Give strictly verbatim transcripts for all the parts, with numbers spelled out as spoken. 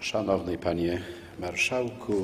Szanowny Panie Marszałku,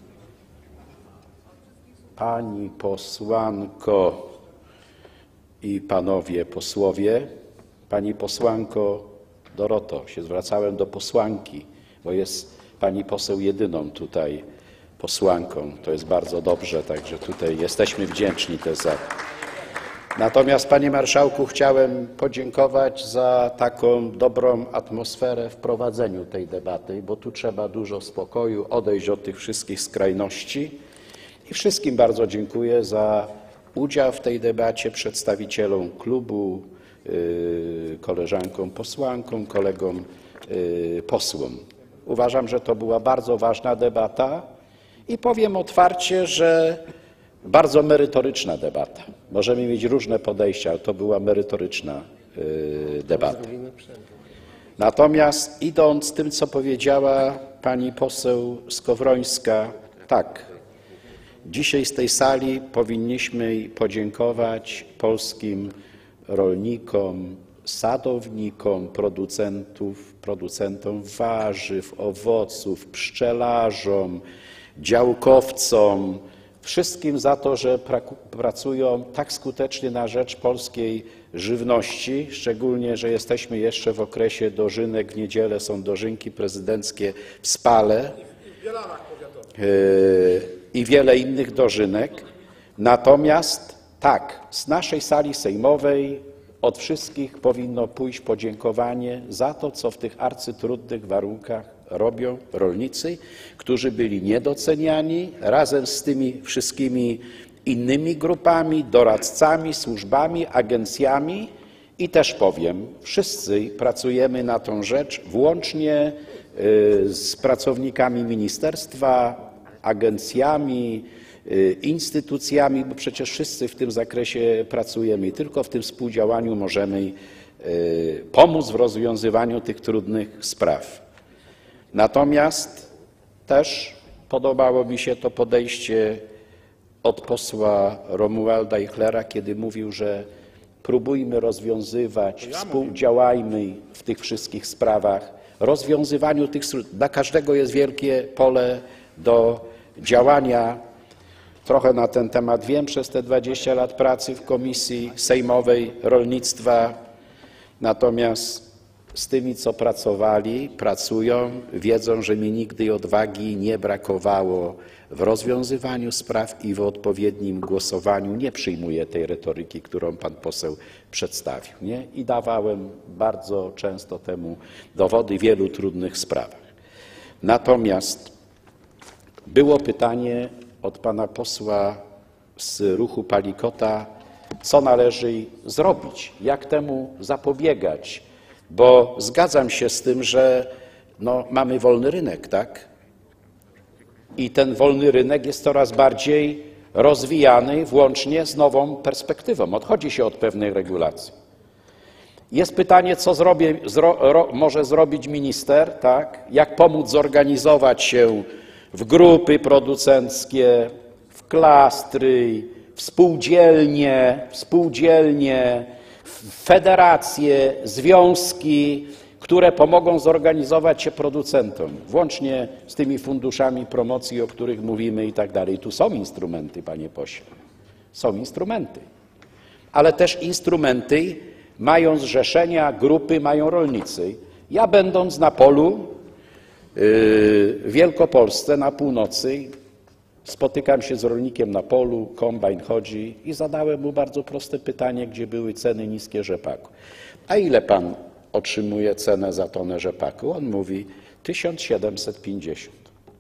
Pani posłanko i Panowie posłowie, Pani posłanko Doroto, się zwracałem do posłanki, bo jest Pani poseł jedyną tutaj posłanką. To jest bardzo dobrze, także tutaj jesteśmy wdzięczni też za to. Natomiast, Panie Marszałku, chciałem podziękować za taką dobrą atmosferę w prowadzeniu tej debaty, bo tu trzeba dużo spokoju, odejść od tych wszystkich skrajności. I wszystkim bardzo dziękuję za udział w tej debacie, przedstawicielom klubu, koleżankom posłankom, kolegom posłom. Uważam, że to była bardzo ważna debata i powiem otwarcie, że bardzo merytoryczna debata. Możemy mieć różne podejścia, ale to była merytoryczna debata. Natomiast idąc tym, co powiedziała pani poseł Skowrońska, tak, dzisiaj z tej sali powinniśmy podziękować polskim rolnikom, sadownikom, producentów, producentom warzyw, owoców, pszczelarzom, działkowcom, wszystkim za to, że pracują tak skutecznie na rzecz polskiej żywności, szczególnie, że jesteśmy jeszcze w okresie dożynek, w niedzielę są dożynki prezydenckie w Spale i wiele innych dożynek. Natomiast tak, z naszej sali sejmowej od wszystkich powinno pójść podziękowanie za to, co w tych arcytrudnych warunkach robią rolnicy, którzy byli niedoceniani razem z tymi wszystkimi innymi grupami, doradcami, służbami, agencjami i też powiem, wszyscy pracujemy na tą rzecz, włącznie z pracownikami ministerstwa, agencjami, instytucjami, bo przecież wszyscy w tym zakresie pracujemy i tylko w tym współdziałaniu możemy pomóc w rozwiązywaniu tych trudnych spraw. Natomiast też podobało mi się to podejście od posła Romualda Ajchlera, kiedy mówił, że próbujmy rozwiązywać, współdziałajmy w tych wszystkich sprawach. Rozwiązywaniu tych, dla każdego jest wielkie pole do działania. Trochę na ten temat wiem przez te dwadzieścia lat pracy w Komisji Sejmowej Rolnictwa. Natomiast z tymi, co pracowali, pracują, wiedzą, że mi nigdy odwagi nie brakowało w rozwiązywaniu spraw i w odpowiednim głosowaniu. Nie przyjmuję tej retoryki, którą pan poseł przedstawił, nie? I dawałem bardzo często temu dowody w wielu trudnych sprawach. Natomiast było pytanie od pana posła z ruchu Palikota, co należy zrobić, jak temu zapobiegać, bo zgadzam się z tym, że no, mamy wolny rynek, tak? I ten wolny rynek jest coraz bardziej rozwijany włącznie z nową perspektywą. Odchodzi się od pewnych regulacji. Jest pytanie, co zrobię, zro, ro, może zrobić minister, tak? Jak pomóc zorganizować się w grupy producenckie, w klastry, w spółdzielnie, w spółdzielnie, w federacje, związki, które pomogą zorganizować się producentom, włącznie z tymi funduszami promocji, o których mówimy i tak dalej. Tu są instrumenty, panie pośle, są instrumenty, ale też instrumenty mają zrzeszenia, grupy, mają rolnicy. Ja będąc na polu w Wielkopolsce, na północy, spotykam się z rolnikiem na polu, kombajn chodzi i zadałem mu bardzo proste pytanie, gdzie były ceny niskie rzepaku. A ile pan otrzymuje cenę za tonę rzepaku? On mówi tysiąc siedemset pięćdziesiąt.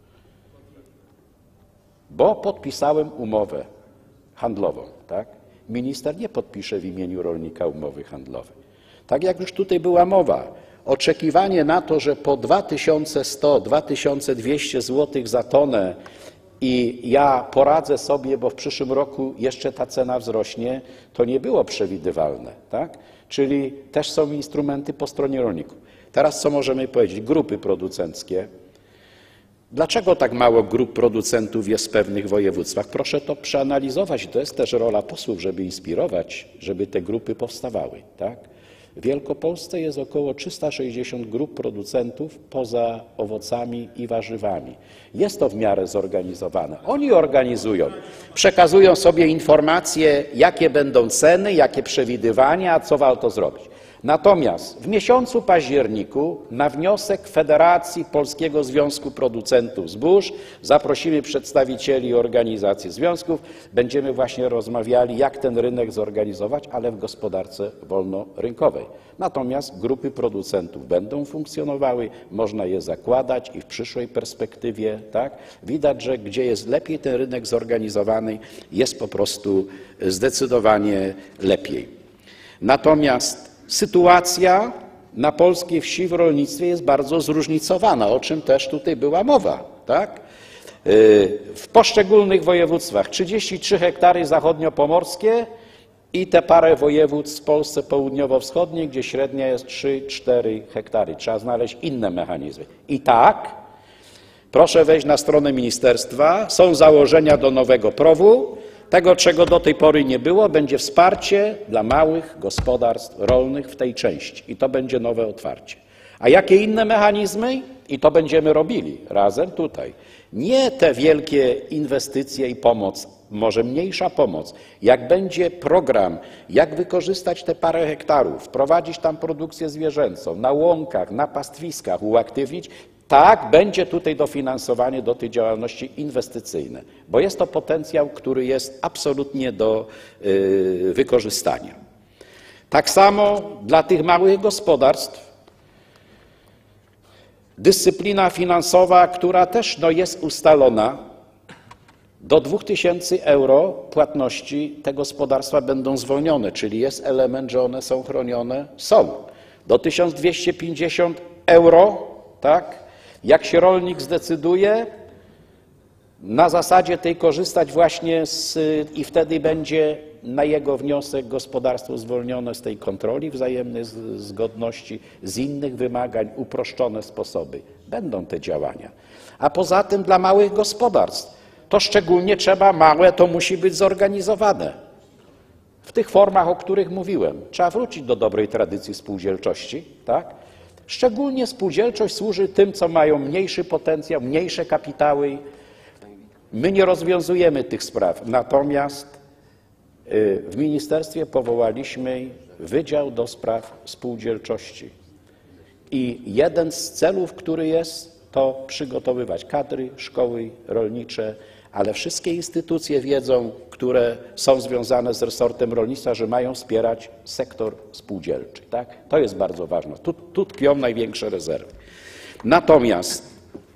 Bo podpisałem umowę handlową, tak? Minister nie podpisze w imieniu rolnika umowy handlowej. Tak jak już tutaj była mowa, oczekiwanie na to, że po dwa tysiące sto, dwa tysiące dwieście złotych za tonę i ja poradzę sobie, bo w przyszłym roku jeszcze ta cena wzrośnie, to nie było przewidywalne, tak? Czyli też są instrumenty po stronie rolników. Teraz co możemy powiedzieć? Grupy producenckie. Dlaczego tak mało grup producentów jest w pewnych województwach? Proszę to przeanalizować. To jest też rola posłów, żeby inspirować, żeby te grupy powstawały, tak? W Wielkopolsce jest około trzysta sześćdziesiąt grup producentów poza owocami i warzywami. Jest to w miarę zorganizowane. Oni organizują, przekazują sobie informacje, jakie będą ceny, jakie przewidywania, co warto zrobić. Natomiast w miesiącu październiku na wniosek Federacji Polskiego Związku Producentów Zbóż zaprosimy przedstawicieli organizacji związków. Będziemy właśnie rozmawiali, jak ten rynek zorganizować, ale w gospodarce wolnorynkowej. Natomiast grupy producentów będą funkcjonowały, można je zakładać i w przyszłej perspektywie, tak? Widać, że gdzie jest lepiej ten rynek zorganizowany, jest po prostu zdecydowanie lepiej. Natomiast sytuacja na polskiej wsi w rolnictwie jest bardzo zróżnicowana, o czym też tutaj była mowa, tak? W poszczególnych województwach trzydzieści trzy hektary zachodniopomorskie i te parę województw w Polsce południowo-wschodniej, gdzie średnia jest trzy cztery hektary. Trzeba znaleźć inne mechanizmy. I tak, proszę wejść na stronę ministerstwa, są założenia do nowego prowu. Tego, czego do tej pory nie było, będzie wsparcie dla małych gospodarstw rolnych w tej części i to będzie nowe otwarcie. A jakie inne mechanizmy? I to będziemy robili razem tutaj. Nie te wielkie inwestycje i pomoc, może mniejsza pomoc. Jak będzie program, jak wykorzystać te parę hektarów, wprowadzić tam produkcję zwierzęcą, na łąkach, na pastwiskach, uaktywnić, tak, będzie tutaj dofinansowanie do tej działalności inwestycyjnej, bo jest to potencjał, który jest absolutnie do y, wykorzystania. Tak samo dla tych małych gospodarstw dyscyplina finansowa, która też no, jest ustalona, do dwóch tysięcy euro płatności te gospodarstwa będą zwolnione, czyli jest element, że one są chronione, są. Do tysiąc dwieście pięćdziesiąt euro, tak? Jak się rolnik zdecyduje, na zasadzie tej korzystać właśnie z, i wtedy będzie na jego wniosek gospodarstwo zwolnione z tej kontroli wzajemnej zgodności, z innych wymagań, uproszczone sposoby. Będą te działania. A poza tym dla małych gospodarstw, to szczególnie trzeba małe, to musi być zorganizowane. W tych formach, o których mówiłem. Trzeba wrócić do dobrej tradycji spółdzielczości, tak? Szczególnie spółdzielczość służy tym, co mają mniejszy potencjał, mniejsze kapitały. My nie rozwiązujemy tych spraw, natomiast w ministerstwie powołaliśmy Wydział do Spraw Spółdzielczości. I jeden z celów, który jest, to przygotowywać kadry, szkoły rolnicze, ale wszystkie instytucje wiedzą, które są związane z resortem rolnictwa, że mają wspierać sektor spółdzielczy. Tak? To jest bardzo ważne. Tu, tu tkwią największe rezerwy. Natomiast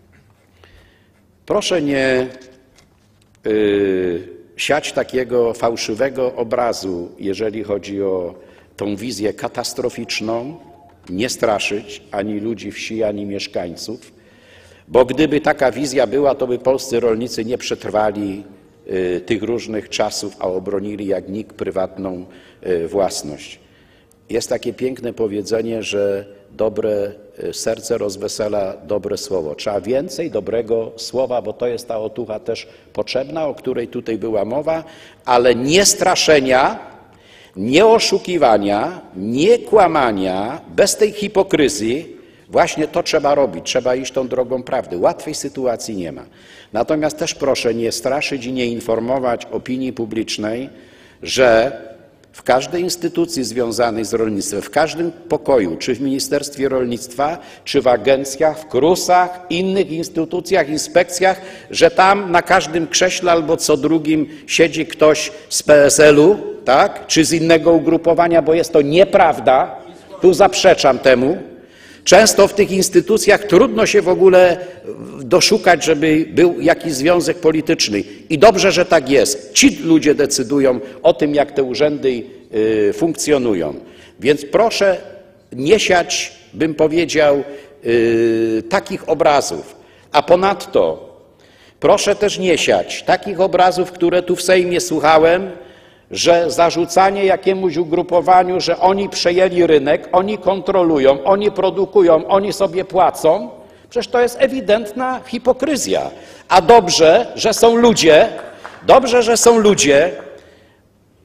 proszę nie yy, siać takiego fałszywego obrazu, jeżeli chodzi o tą wizję katastroficzną, nie straszyć ani ludzi wsi, ani mieszkańców, bo gdyby taka wizja była, to by polscy rolnicy nie przetrwali y, tych różnych czasów, a obronili jak nikt prywatną y, własność. Jest takie piękne powiedzenie, że dobre serce rozwesela dobre słowo. Trzeba więcej dobrego słowa, bo to jest ta otucha też potrzebna, o której tutaj była mowa, ale nie straszenia, nie oszukiwania, nie kłamania, bez tej hipokryzji. Właśnie to trzeba robić, trzeba iść tą drogą prawdy. Łatwej sytuacji nie ma. Natomiast też proszę nie straszyć i nie informować opinii publicznej, że w każdej instytucji związanej z rolnictwem, w każdym pokoju, czy w Ministerstwie Rolnictwa, czy w agencjach, w krusach, innych instytucjach, inspekcjach, że tam na każdym krześle albo co drugim siedzi ktoś z P S L u, tak? Czy z innego ugrupowania, bo jest to nieprawda. Tu zaprzeczam temu. Często w tych instytucjach trudno się w ogóle doszukać, żeby był jakiś związek polityczny. I dobrze, że tak jest. Ci ludzie decydują o tym, jak te urzędy funkcjonują. Więc proszę nie siać, bym powiedział, takich obrazów. A ponadto proszę też nie siać takich obrazów, które tu w Sejmie słuchałem, że zarzucanie jakiemuś ugrupowaniu, że oni przejęli rynek, oni kontrolują, oni produkują, oni sobie płacą, przecież to jest ewidentna hipokryzja. A dobrze, że są ludzie, dobrze, że są ludzie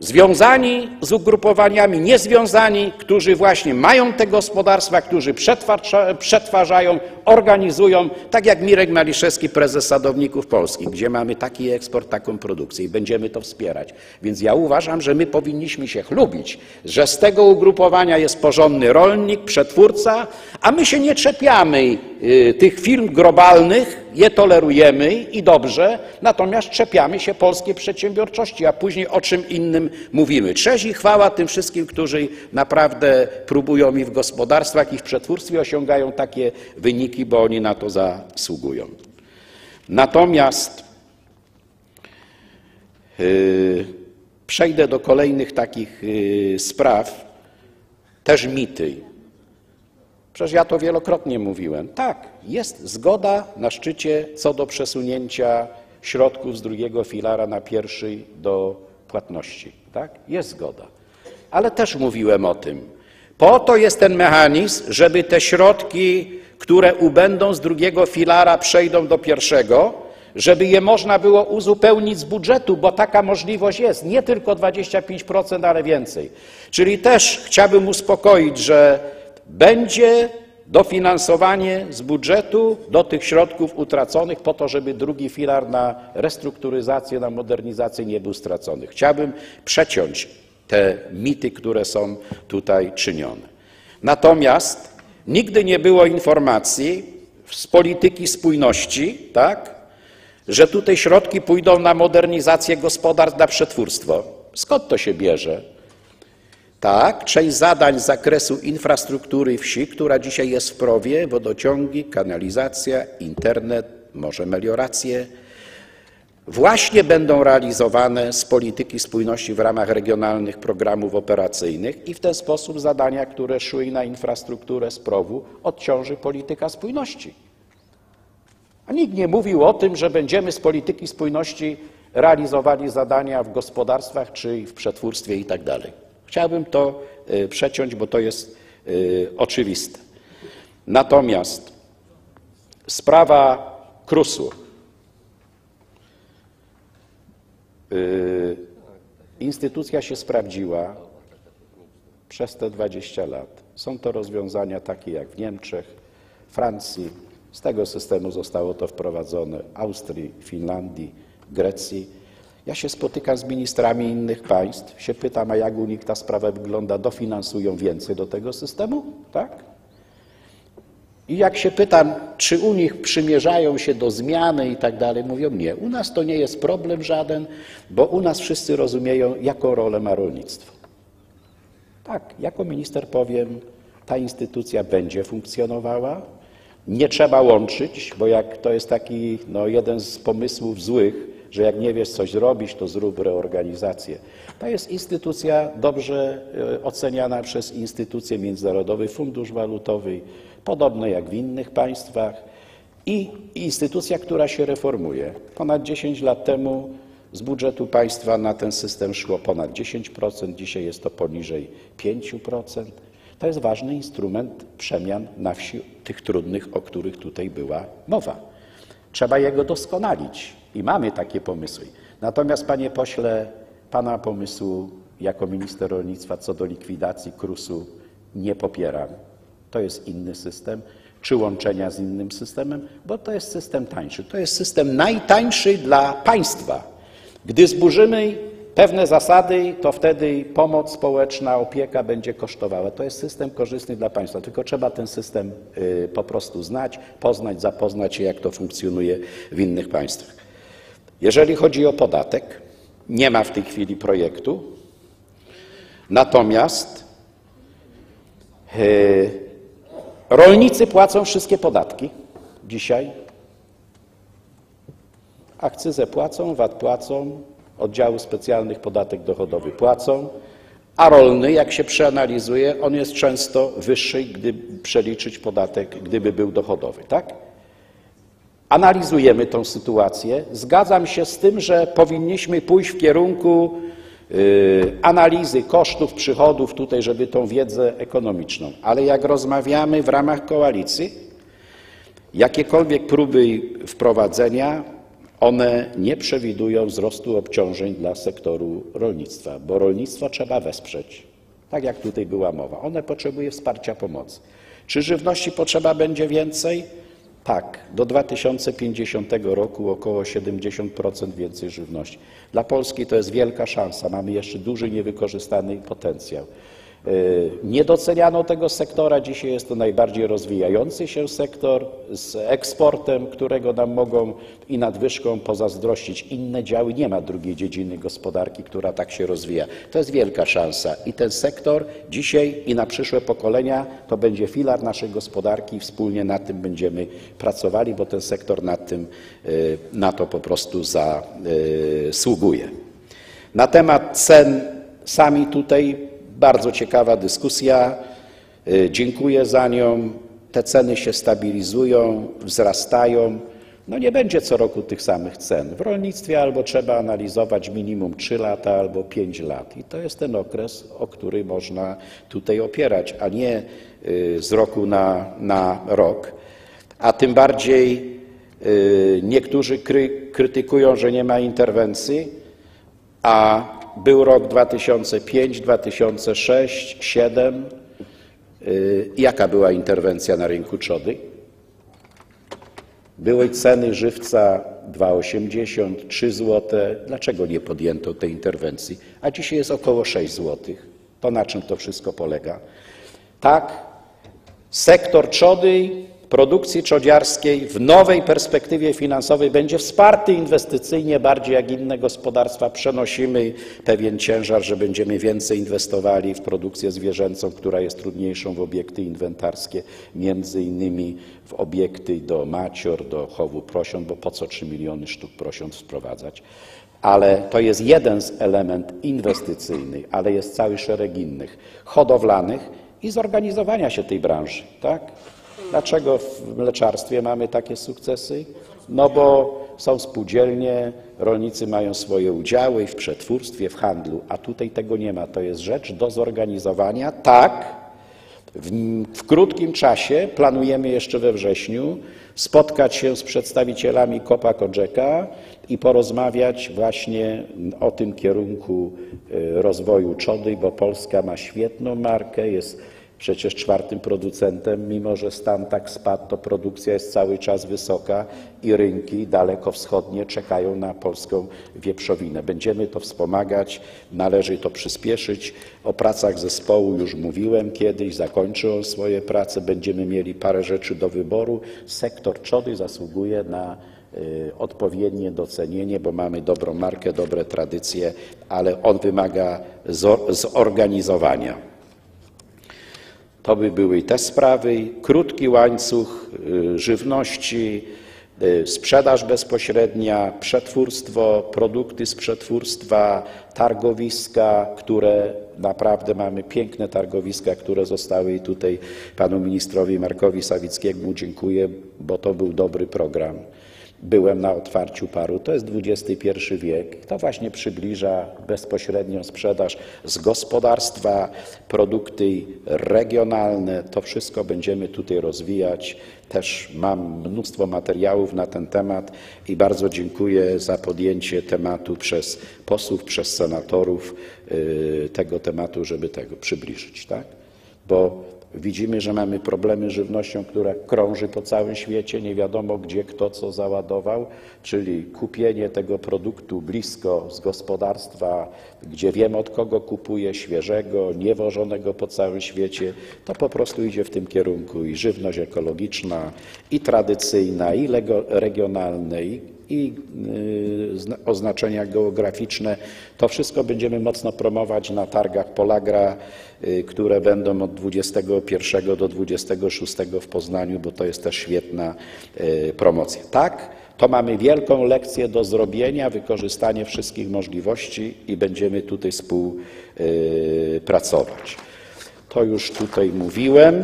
związani z ugrupowaniami, niezwiązani, którzy właśnie mają te gospodarstwa, którzy przetwarzają, organizują, tak jak Mirek Maliszewski, prezes Sadowników Polskich, gdzie mamy taki eksport, taką produkcję i będziemy to wspierać. Więc ja uważam, że my powinniśmy się chlubić, że z tego ugrupowania jest porządny rolnik, przetwórca, a my się nie czepiamy y, tych firm globalnych, je tolerujemy i dobrze, natomiast czepiamy się polskiej przedsiębiorczości, a później o czym innym mówimy. Cześć i chwała tym wszystkim, którzy naprawdę próbują i w gospodarstwach, i w przetwórstwie osiągają takie wyniki, bo oni na to zasługują. Natomiast yy, przejdę do kolejnych takich yy, spraw, też mity. Przecież ja to wielokrotnie mówiłem. Tak, jest zgoda na szczycie co do przesunięcia środków z drugiego filara na pierwszy do płatności. Tak? Jest zgoda. Ale też mówiłem o tym. Po to jest ten mechanizm, żeby te środki, które ubędą z drugiego filara, przejdą do pierwszego, żeby je można było uzupełnić z budżetu, bo taka możliwość jest. Nie tylko dwadzieścia pięć procent, ale więcej. Czyli też chciałbym uspokoić, że będzie dofinansowanie z budżetu do tych środków utraconych po to, żeby drugi filar na restrukturyzację, na modernizację nie był stracony. Chciałbym przeciąć te mity, które są tutaj czynione. Natomiast nigdy nie było informacji z polityki spójności, tak, że tutaj środki pójdą na modernizację gospodarstw, na przetwórstwo. Skąd to się bierze? Tak, część zadań z zakresu infrastruktury wsi, która dzisiaj jest w prowie, wodociągi, kanalizacja, internet, może melioracje, właśnie będą realizowane z polityki spójności w ramach regionalnych programów operacyjnych i w ten sposób zadania, które szły na infrastrukturę z prowu, odciąży polityka spójności. A nikt nie mówił o tym, że będziemy z polityki spójności realizowali zadania w gospodarstwach czy w przetwórstwie i tak dalej. Chciałbym to przeciąć, bo to jest oczywiste. Natomiast sprawa krusu. Instytucja się sprawdziła przez te dwadzieścia lat. Są to rozwiązania takie jak w Niemczech, Francji. Z tego systemu zostało to wprowadzone w Austrii, Finlandii, Grecji. Ja się spotykam z ministrami innych państw, się pytam, a jak u nich ta sprawa wygląda, dofinansują więcej do tego systemu, tak? I jak się pytam, czy u nich przymierzają się do zmiany i tak dalej, mówią nie, u nas to nie jest problem żaden, bo u nas wszyscy rozumieją, jaką rolę ma rolnictwo. Tak, jako minister powiem, ta instytucja będzie funkcjonowała, nie trzeba łączyć, bo jak to jest taki no, jeden z pomysłów złych, że jak nie wiesz coś zrobić, to zrób reorganizację. To jest instytucja dobrze oceniana przez instytucje międzynarodowe, Fundusz Walutowy, podobne jak w innych państwach i instytucja, która się reformuje. Ponad dziesięć lat temu z budżetu państwa na ten system szło ponad dziesięć procent, dzisiaj jest to poniżej pięć procent. To jest ważny instrument przemian na wsi, tych trudnych, o których tutaj była mowa. Trzeba jego doskonalić i mamy takie pomysły. Natomiast, panie pośle, pana pomysłu jako minister rolnictwa co do likwidacji krusu nie popieram. To jest inny system, czy łączenia z innym systemem, bo to jest system tańszy. To jest system najtańszy dla państwa. Gdy zburzymy pewne zasady, to wtedy pomoc społeczna, opieka będzie kosztowała. To jest system korzystny dla państwa, tylko trzeba ten system po prostu znać, poznać, zapoznać się, jak to funkcjonuje w innych państwach. Jeżeli chodzi o podatek, nie ma w tej chwili projektu, natomiast yy, rolnicy płacą wszystkie podatki dzisiaj. Akcyzę płacą, V A T płacą, oddziału specjalnych podatek dochodowy płacą, a rolny, jak się przeanalizuje, on jest często wyższy, gdy przeliczyć podatek, gdyby był dochodowy, tak? Analizujemy tę sytuację. Zgadzam się z tym, że powinniśmy pójść w kierunku yy, analizy kosztów, przychodów tutaj, żeby tą wiedzę ekonomiczną. Ale jak rozmawiamy w ramach koalicji, jakiekolwiek próby wprowadzenia, one nie przewidują wzrostu obciążeń dla sektoru rolnictwa, bo rolnictwo trzeba wesprzeć, tak jak tutaj była mowa. One potrzebuje wsparcia, pomocy. Czy żywności potrzeba będzie więcej? Tak, do dwa tysiące pięćdziesiątego roku około siedemdziesiąt procent więcej żywności. Dla Polski to jest wielka szansa, mamy jeszcze duży niewykorzystany potencjał. Nie doceniano tego sektora, dzisiaj jest to najbardziej rozwijający się sektor z eksportem, którego nam mogą i nadwyżką pozazdrościć inne działy. Nie ma drugiej dziedziny gospodarki, która tak się rozwija. To jest wielka szansa i ten sektor dzisiaj i na przyszłe pokolenia to będzie filar naszej gospodarki i wspólnie na tym będziemy pracowali, bo ten sektor na, tym, na to po prostu zasługuje. Na temat cen sami tutaj bardzo ciekawa dyskusja, dziękuję za nią. Te ceny się stabilizują, wzrastają. No nie będzie co roku tych samych cen. W rolnictwie albo trzeba analizować minimum trzy lata, albo pięć lat. I to jest ten okres, o który można tutaj opierać, a nie z roku na, na rok. A tym bardziej niektórzy kry, krytykują, że nie ma interwencji, a był rok dwa tysiące piąty, dwa tysiące szósty, dwa tysiące siódmy. Jaka była interwencja na rynku trzody? Były ceny żywca dwa osiemdziesiąt, trzy złote. Dlaczego nie podjęto tej interwencji? A dzisiaj jest około sześć złotych. To na czym to wszystko polega? Tak, sektor trzody, produkcji trzodziarskiej w nowej perspektywie finansowej będzie wsparty inwestycyjnie bardziej jak inne gospodarstwa. Przenosimy pewien ciężar, że będziemy więcej inwestowali w produkcję zwierzęcą, która jest trudniejszą w obiekty inwentarskie, między innymi w obiekty do macior, do chowu prosiąt, bo po co trzy miliony sztuk prosiąt wprowadzać. Ale to jest jeden z elementów inwestycyjnych, ale jest cały szereg innych, hodowlanych i zorganizowania się tej branży, tak? Dlaczego w mleczarstwie mamy takie sukcesy? No bo są spółdzielnie, rolnicy mają swoje udziały w przetwórstwie, w handlu, a tutaj tego nie ma. To jest rzecz do zorganizowania. Tak, w, w krótkim czasie planujemy jeszcze we wrześniu spotkać się z przedstawicielami Copa Cogeca i porozmawiać właśnie o tym kierunku rozwoju trzody, bo Polska ma świetną markę, jest przecież czwartym producentem, mimo że stan tak spadł, to produkcja jest cały czas wysoka i rynki dalekowschodnie czekają na polską wieprzowinę. Będziemy to wspomagać, należy to przyspieszyć. O pracach zespołu już mówiłem kiedyś, zakończy on swoje prace, będziemy mieli parę rzeczy do wyboru. Sektor trzody zasługuje na y, odpowiednie docenienie, bo mamy dobrą markę, dobre tradycje, ale on wymaga zorganizowania. To by były te sprawy. Krótki łańcuch żywności, sprzedaż bezpośrednia, przetwórstwo, produkty z przetwórstwa, targowiska, które naprawdę mamy piękne targowiska, które zostały i tutaj panu ministrowi Markowi Sawickiemu dziękuję, bo to był dobry program. Byłem na otwarciu paru. To jest dwudziesty pierwszy wiek. To właśnie przybliża bezpośrednią sprzedaż z gospodarstwa, produkty regionalne. To wszystko będziemy tutaj rozwijać. Też mam mnóstwo materiałów na ten temat i bardzo dziękuję za podjęcie tematu przez posłów, przez senatorów tego tematu, żeby tego przybliżyć, tak? Bo widzimy, że mamy problemy z żywnością, która krąży po całym świecie, nie wiadomo gdzie, kto co załadował, czyli kupienie tego produktu blisko z gospodarstwa, gdzie wiem od kogo kupuję, świeżego, niewożonego po całym świecie, to po prostu idzie w tym kierunku i żywność ekologiczna, i tradycyjna, i regionalna, i i oznaczenia geograficzne. To wszystko będziemy mocno promować na targach Polagra, które będą od dwudziestego pierwszego do dwudziestego szóstego w Poznaniu, bo to jest też świetna promocja. Tak, to mamy wielką lekcję do zrobienia, wykorzystanie wszystkich możliwości i będziemy tutaj współpracować. To już tutaj mówiłem.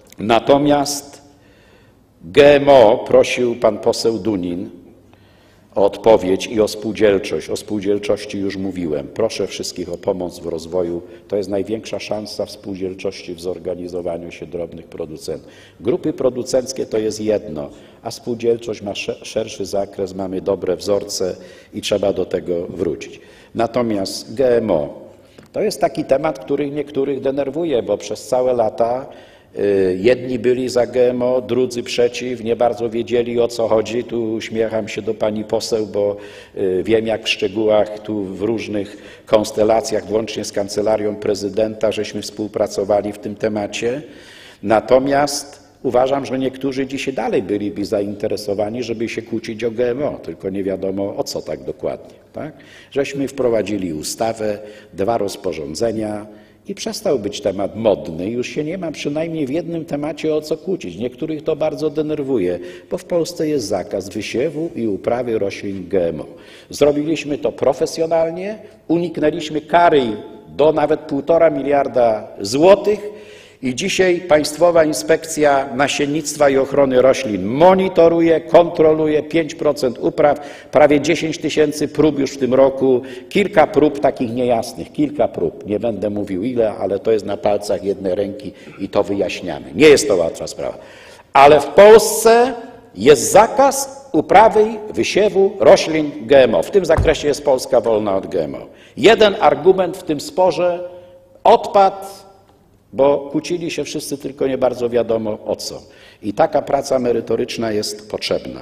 Natomiast G M O, prosił pan poseł Dunin, o odpowiedź i o spółdzielczość. O spółdzielczości już mówiłem. Proszę wszystkich o pomoc w rozwoju. To jest największa szansa w spółdzielczości w zorganizowaniu się drobnych producentów. Grupy producenckie to jest jedno, a spółdzielczość ma szerszy zakres, mamy dobre wzorce i trzeba do tego wrócić. Natomiast G M O to jest taki temat, który niektórych denerwuje, bo przez całe lata jedni byli za G M O, drudzy przeciw, nie bardzo wiedzieli, o co chodzi. Tu uśmiecham się do pani poseł, bo wiem, jak w szczegółach tu w różnych konstelacjach, włącznie z Kancelarią Prezydenta, żeśmy współpracowali w tym temacie. Natomiast uważam, że niektórzy dzisiaj dalej byliby zainteresowani, żeby się kłócić o G M O, tylko nie wiadomo, o co tak dokładnie. Tak? Żeśmy wprowadzili ustawę, dwa rozporządzenia, i przestał być temat modny. Już się nie ma przynajmniej w jednym temacie o co kłócić. Niektórych to bardzo denerwuje, bo w Polsce jest zakaz wysiewu i uprawy roślin G M O. Zrobiliśmy to profesjonalnie, uniknęliśmy kary do nawet półtora miliarda złotych i dzisiaj Państwowa Inspekcja Nasiennictwa i Ochrony Roślin monitoruje, kontroluje pięć procent upraw, prawie dziesięć tysięcy prób już w tym roku, kilka prób takich niejasnych, kilka prób, nie będę mówił ile, ale to jest na palcach jednej ręki i to wyjaśniamy. Nie jest to łatwa sprawa. Ale w Polsce jest zakaz uprawy, wysiewu roślin G M O. W tym zakresie jest Polska wolna od G M O. Jeden argument w tym sporze odpadł, bo kłócili się wszyscy, tylko nie bardzo wiadomo o co. I taka praca merytoryczna jest potrzebna.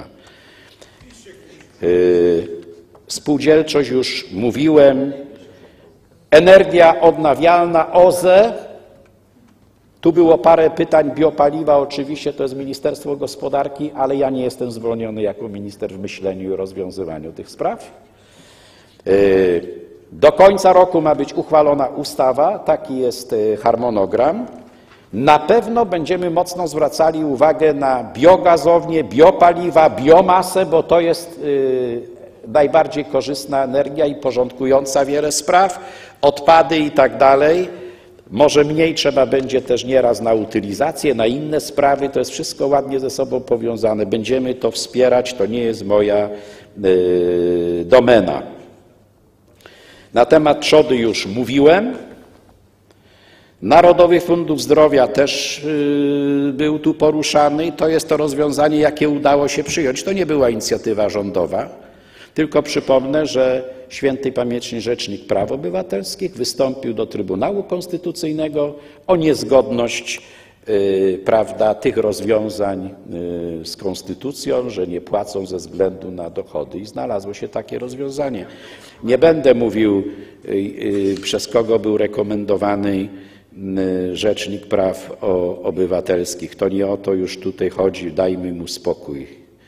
Yy, spółdzielczość już mówiłem. Energia odnawialna, O Z E. Tu było parę pytań. Biopaliwa oczywiście to jest Ministerstwo Gospodarki, ale ja nie jestem zwolniony jako minister w myśleniu i rozwiązywaniu tych spraw. Yy, Do końca roku ma być uchwalona ustawa, taki jest harmonogram. Na pewno będziemy mocno zwracali uwagę na biogazownie, biopaliwa, biomasę, bo to jest y, najbardziej korzystna energia i porządkująca wiele spraw, odpady i tak dalej. Może mniej trzeba będzie też nieraz na utylizację, na inne sprawy, to jest wszystko ładnie ze sobą powiązane. Będziemy to wspierać, to nie jest moja y, domena. Na temat trzody już mówiłem. Narodowy Fundusz Zdrowia też yy, był tu poruszany i to jest to rozwiązanie, jakie udało się przyjąć. To nie była inicjatywa rządowa, tylko przypomnę, że świętej pamięci Rzecznik Praw Obywatelskich wystąpił do Trybunału Konstytucyjnego o niezgodność yy, prawda, tych rozwiązań yy, z konstytucją, że nie płacą ze względu na dochody i znalazło się takie rozwiązanie. Nie będę mówił, przez kogo był rekomendowany Rzecznik Praw Obywatelskich. To nie o to już tutaj chodzi, dajmy mu spokój.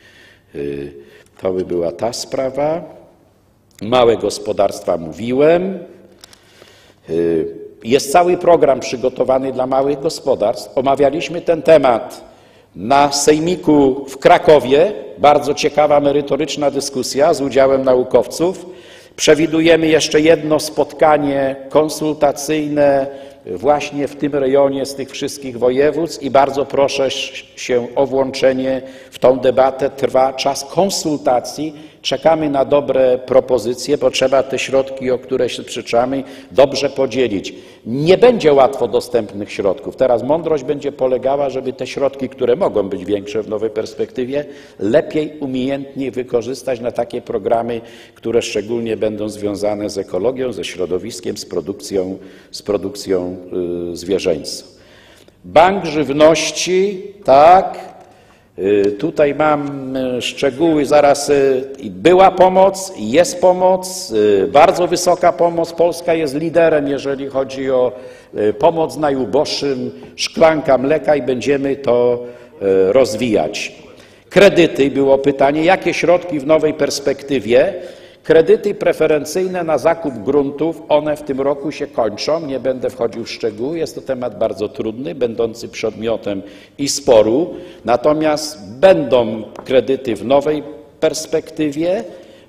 To by była ta sprawa. Małe gospodarstwa mówiłem. Jest cały program przygotowany dla małych gospodarstw. Omawialiśmy ten temat na sejmiku w Krakowie. Bardzo ciekawa, merytoryczna dyskusja z udziałem naukowców. Przewidujemy jeszcze jedno spotkanie konsultacyjne właśnie w tym rejonie z tych wszystkich województw i bardzo proszę się o włączenie w tą debatę. Trwa czas konsultacji. Czekamy na dobre propozycje, bo trzeba te środki, o które się sprzeczamy, dobrze podzielić. Nie będzie łatwo dostępnych środków. Teraz mądrość będzie polegała, żeby te środki, które mogą być większe w nowej perspektywie, lepiej, umiejętniej wykorzystać na takie programy, które szczególnie będą związane z ekologią, ze środowiskiem, z produkcją, z produkcją yy, zwierzęcą. Bank Żywności, tak. Tutaj mam szczegóły, zaraz była pomoc, jest pomoc, bardzo wysoka pomoc. Polska jest liderem, jeżeli chodzi o pomoc najuboższym, szklanka mleka i będziemy to rozwijać. Kredyty, było pytanie, jakie środki w nowej perspektywie? Kredyty preferencyjne na zakup gruntów, one w tym roku się kończą, nie będę wchodził w szczegóły, jest to temat bardzo trudny, będący przedmiotem i sporu, natomiast będą kredyty w nowej perspektywie.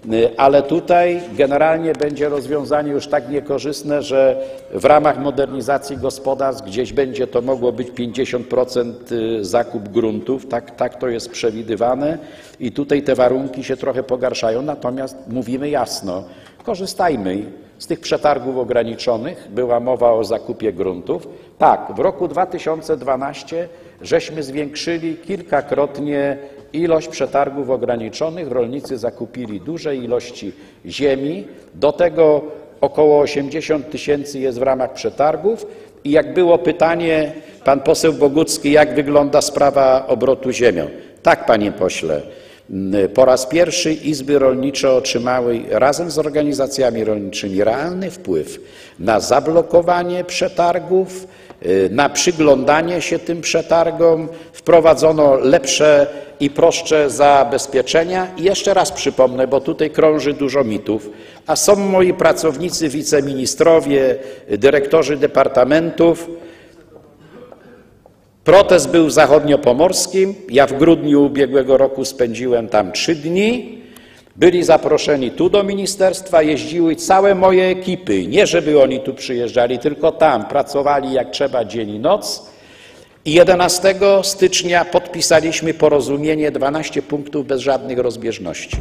ale tutaj generalnie będzie rozwiązanie już tak niekorzystne, że w ramach modernizacji gospodarstw gdzieś będzie to mogło być pięćdziesiąt procent zakup gruntów, tak, tak to jest przewidywane i tutaj te warunki się trochę pogarszają, natomiast mówimy jasno, korzystajmy z tych przetargów ograniczonych, była mowa o zakupie gruntów. Tak, w roku dwa tysiące dwunastym żeśmy zwiększyli kilkakrotnie ilość przetargów ograniczonych, rolnicy zakupili duże ilości ziemi, do tego około osiemdziesiąt tysięcy jest w ramach przetargów i jak było pytanie, pan poseł Bogucki, jak wygląda sprawa obrotu ziemią. Tak, panie pośle, po raz pierwszy izby rolnicze otrzymały razem z organizacjami rolniczymi realny wpływ na zablokowanie przetargów, na przyglądanie się tym przetargom, wprowadzono lepsze i prostsze zabezpieczenia. I jeszcze raz przypomnę, bo tutaj krąży dużo mitów, a są moi pracownicy, wiceministrowie, dyrektorzy departamentów. Protest był w Zachodniopomorskim, ja w grudniu ubiegłego roku spędziłem tam trzy dni. Byli zaproszeni tu do ministerstwa, jeździły całe moje ekipy, nie żeby oni tu przyjeżdżali, tylko tam, pracowali jak trzeba dzień i noc. I jedenastego stycznia podpisaliśmy porozumienie, dwanaście punktów bez żadnych rozbieżności.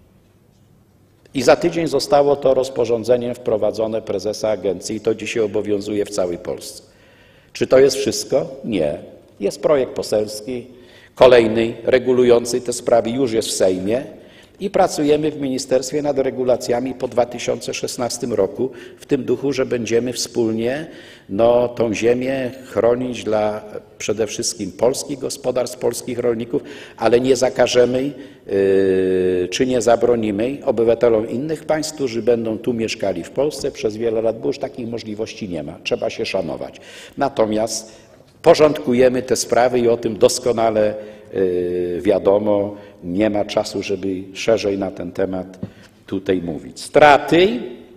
I za tydzień zostało to rozporządzeniem wprowadzone prezesa agencji i to dzisiaj obowiązuje w całej Polsce. Czy to jest wszystko? Nie. Jest projekt poselski, kolejny, regulujący te sprawy, już jest w Sejmie i pracujemy w ministerstwie nad regulacjami po dwa tysiące szesnastym roku w tym duchu, że będziemy wspólnie no, tą ziemię chronić dla przede wszystkim polskich gospodarstw, polskich rolników, ale nie zakażemy yy, czy nie zabronimy obywatelom innych państw, którzy będą tu mieszkali w Polsce przez wiele lat, bo już takich możliwości nie ma. Trzeba się szanować. Natomiast porządkujemy te sprawy i o tym doskonale yy, wiadomo. Nie ma czasu, żeby szerzej na ten temat tutaj mówić. Straty,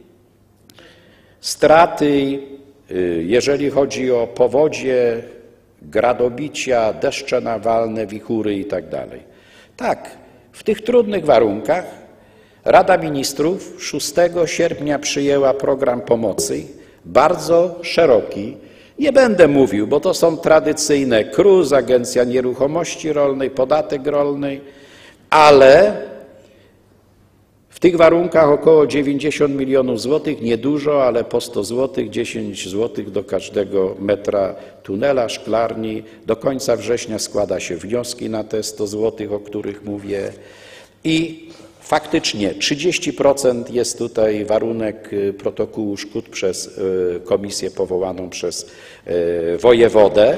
straty, jeżeli chodzi o powodzie, gradobicia, deszcze nawalne, wichury i tak dalej. Tak, w tych trudnych warunkach Rada Ministrów szóstego sierpnia przyjęła program pomocy, bardzo szeroki. Nie będę mówił, bo to są tradycyjne K R U S, Agencja Nieruchomości Rolnej, podatek rolny, ale w tych warunkach około dziewięćdziesiąt milionów złotych, niedużo, ale po sto złotych, dziesięć złotych do każdego metra tunela, szklarni. Do końca września składa się wnioski na te sto złotych, o których mówię. I faktycznie trzydzieści procent jest tutaj warunek protokołu szkód przez komisję powołaną przez wojewodę.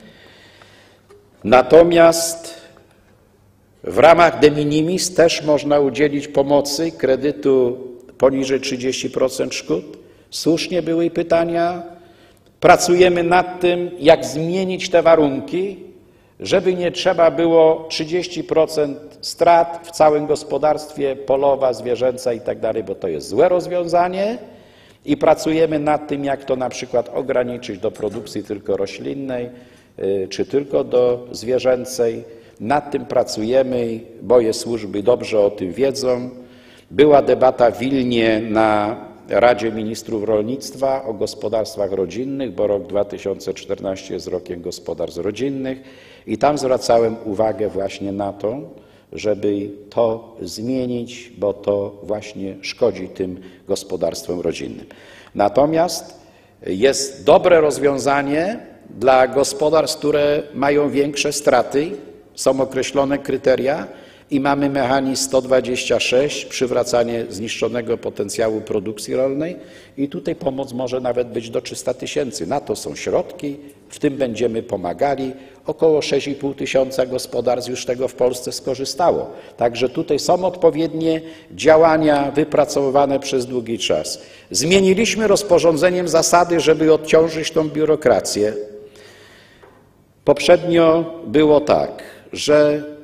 Natomiast w ramach de minimis też można udzielić pomocy, kredytu poniżej trzydziestu procent szkód. Słusznie były pytania. Pracujemy nad tym, jak zmienić te warunki, żeby nie trzeba było trzydziestu procent strat w całym gospodarstwie, polowa, zwierzęca i tak dalej, bo to jest złe rozwiązanie. I pracujemy nad tym, jak to na przykład ograniczyć do produkcji tylko roślinnej, czy tylko do zwierzęcej. Nad tym pracujemy, moje służby dobrze o tym wiedzą. Była debata w Wilnie na Radzie Ministrów Rolnictwa o gospodarstwach rodzinnych, bo rok dwa tysiące czternasty jest rokiem gospodarstw rodzinnych i tam zwracałem uwagę właśnie na to, żeby to zmienić, bo to właśnie szkodzi tym gospodarstwom rodzinnym. Natomiast jest dobre rozwiązanie dla gospodarstw, które mają większe straty. Są określone kryteria i mamy mechanizm sto dwadzieścia sześć, przywracanie zniszczonego potencjału produkcji rolnej i tutaj pomoc może nawet być do trzystu tysięcy. Na to są środki, w tym będziemy pomagali. Około sześć i pół tysiąca gospodarstw już tego w Polsce skorzystało. Także tutaj są odpowiednie działania wypracowywane przez długi czas. Zmieniliśmy rozporządzeniem zasady, żeby odciążyć tą biurokrację. Poprzednio było tak, że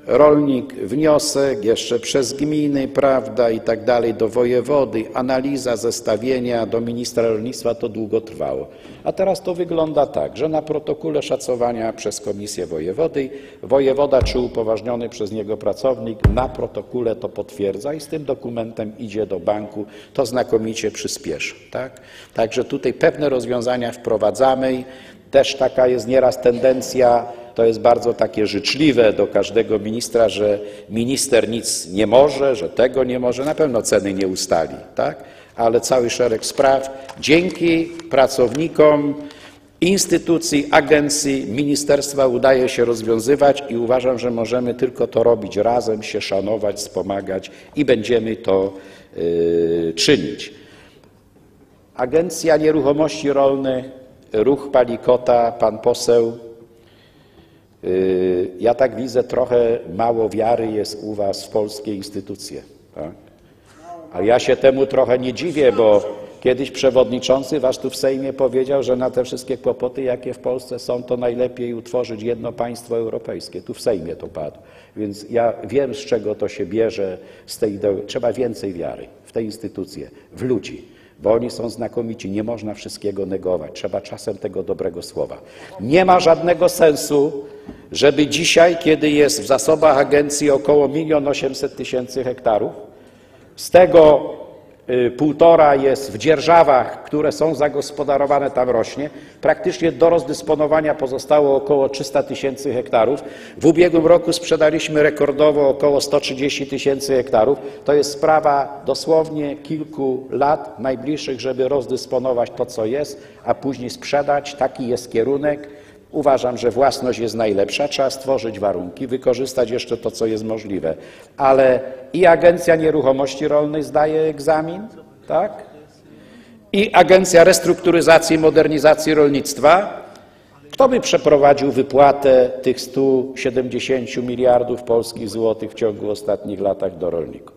rolnik, wniosek, jeszcze przez gminy, prawda, i tak dalej, do wojewody, analiza, zestawienia do ministra rolnictwa, to długo trwało. A teraz to wygląda tak, że na protokole szacowania przez komisję wojewody, wojewoda czy upoważniony przez niego pracownik na protokole to potwierdza i z tym dokumentem idzie do banku, to znakomicie przyspieszy. Tak? Także tutaj pewne rozwiązania wprowadzamy. Też taka jest nieraz tendencja, to jest bardzo takie życzliwe do każdego ministra, że minister nic nie może, że tego nie może, na pewno ceny nie ustali, tak? Ale cały szereg spraw dzięki pracownikom instytucji, agencji, ministerstwa udaje się rozwiązywać i uważam, że możemy tylko to robić razem, się szanować, wspomagać i będziemy to yy, czynić. Agencja Nieruchomości Rolnych, ruch Palikota, pan poseł. Ja tak widzę, trochę mało wiary jest u was w polskie instytucje. Tak? A ja się temu trochę nie dziwię, bo kiedyś przewodniczący wasz tu w Sejmie powiedział, że na te wszystkie kłopoty, jakie w Polsce są, to najlepiej utworzyć jedno państwo europejskie. Tu w Sejmie to padło. Więc ja wiem, z czego to się bierze. Z tej, trzeba więcej wiary w te instytucje, w ludzi. Bo oni są znakomici, nie można wszystkiego negować, trzeba czasem tego dobrego słowa. Nie ma żadnego sensu, żeby dzisiaj, kiedy jest w zasobach agencji około milion osiemset tysięcy hektarów, z tego y, półtora jest w dzierżawach, które są zagospodarowane, tam rośnie, praktycznie do rozdysponowania pozostało około trzysta tysięcy hektarów. W ubiegłym roku sprzedaliśmy rekordowo około sto trzydzieści tysięcy hektarów. To jest sprawa dosłownie kilku lat najbliższych, żeby rozdysponować to, co jest, a później sprzedać. Taki jest kierunek. Uważam, że własność jest najlepsza, trzeba stworzyć warunki, wykorzystać jeszcze to, co jest możliwe. Ale i Agencja Nieruchomości Rolnych zdaje egzamin, tak? I Agencja Restrukturyzacji i Modernizacji Rolnictwa. Kto by przeprowadził wypłatę tych stu siedemdziesięciu miliardów polskich złotych w ciągu ostatnich latach do rolników?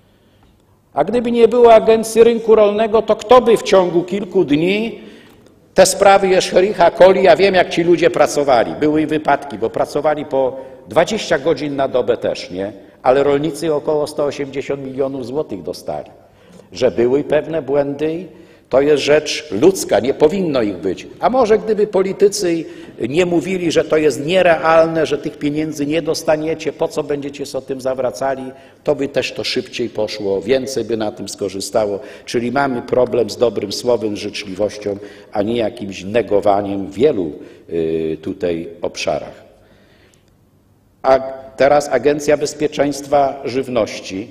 A gdyby nie było Agencji Rynku Rolnego, to kto by w ciągu kilku dni te sprawy Eschericha Coli, ja wiem, jak ci ludzie pracowali, były i wypadki, bo pracowali po dwadzieścia godzin na dobę też, nie? Ale rolnicy około sto osiemdziesiąt milionów złotych dostali. Że były pewne błędy, to jest rzecz ludzka, nie powinno ich być. A może gdyby politycy nie mówili, że to jest nierealne, że tych pieniędzy nie dostaniecie, po co będziecie się o tym zawracali, to by też to szybciej poszło, więcej by na tym skorzystało. Czyli mamy problem z dobrym słowem, z życzliwością, a nie jakimś negowaniem w wielu tutaj obszarach. A teraz Agencja Bezpieczeństwa Żywności.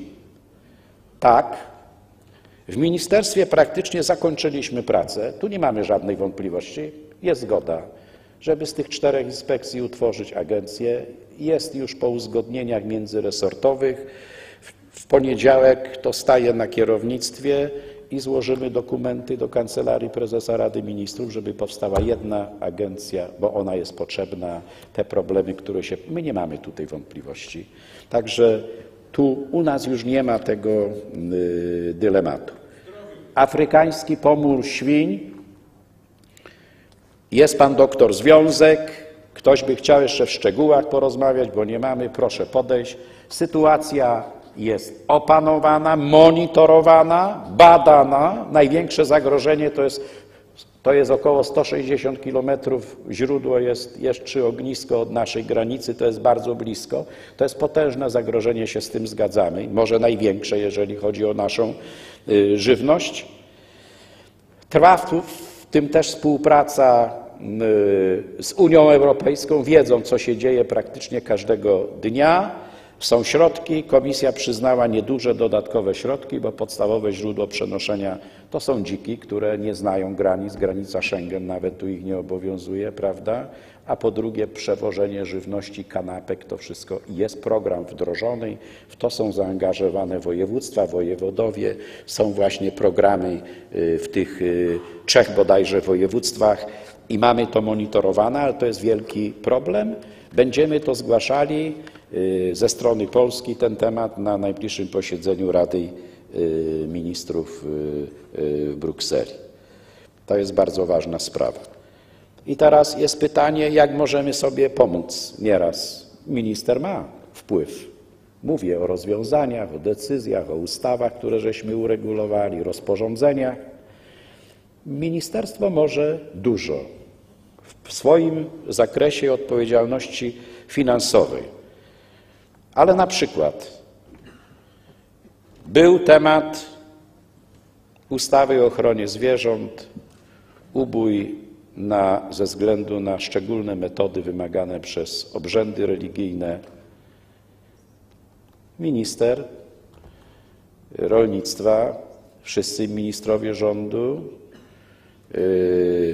Tak. W ministerstwie praktycznie zakończyliśmy pracę. Tu nie mamy żadnej wątpliwości. Jest zgoda, żeby z tych czterech inspekcji utworzyć agencję. Jest już po uzgodnieniach międzyresortowych. W poniedziałek to staje na kierownictwie i złożymy dokumenty do Kancelarii Prezesa Rady Ministrów, żeby powstała jedna agencja, bo ona jest potrzebna. Te problemy, które się... My nie mamy tutaj wątpliwości. Także tu u nas już nie ma tego y, dylematu. Afrykański pomór świń. Jest pan doktor Związek. Ktoś by chciał jeszcze w szczegółach porozmawiać, bo nie mamy. Proszę podejść. Sytuacja jest opanowana, monitorowana, badana. Największe zagrożenie to jest, to jest około sto sześćdziesiąt kilometrów. Źródło jest jeszcze ognisko od naszej granicy, to jest bardzo blisko. To jest potężne zagrożenie, się z tym zgadzamy. Może największe, jeżeli chodzi o naszą y, żywność. Trwa w, w tym też współpraca y, z Unią Europejską. Wiedzą, co się dzieje praktycznie każdego dnia. Są środki, komisja przyznała nieduże dodatkowe środki, bo podstawowe źródło przenoszenia to są dziki, które nie znają granic, granica Schengen nawet tu ich nie obowiązuje, prawda? A po drugie przewożenie żywności, kanapek, to wszystko jest program wdrożony, w to są zaangażowane województwa, wojewodowie, są właśnie programy w tych trzech bodajże województwach i mamy to monitorowane, ale to jest wielki problem. Będziemy to zgłaszali ze strony Polski ten temat na najbliższym posiedzeniu Rady Ministrów w Brukseli. To jest bardzo ważna sprawa. I teraz jest pytanie, jak możemy sobie pomóc. Nieraz minister ma wpływ. Mówię o rozwiązaniach, o decyzjach, o ustawach, które żeśmy uregulowali, rozporządzeniach. Ministerstwo może dużo w swoim zakresie odpowiedzialności finansowej. Ale na przykład był temat ustawy o ochronie zwierząt, ubój na, ze względu na szczególne metody wymagane przez obrzędy religijne. Minister rolnictwa, wszyscy ministrowie rządu yy,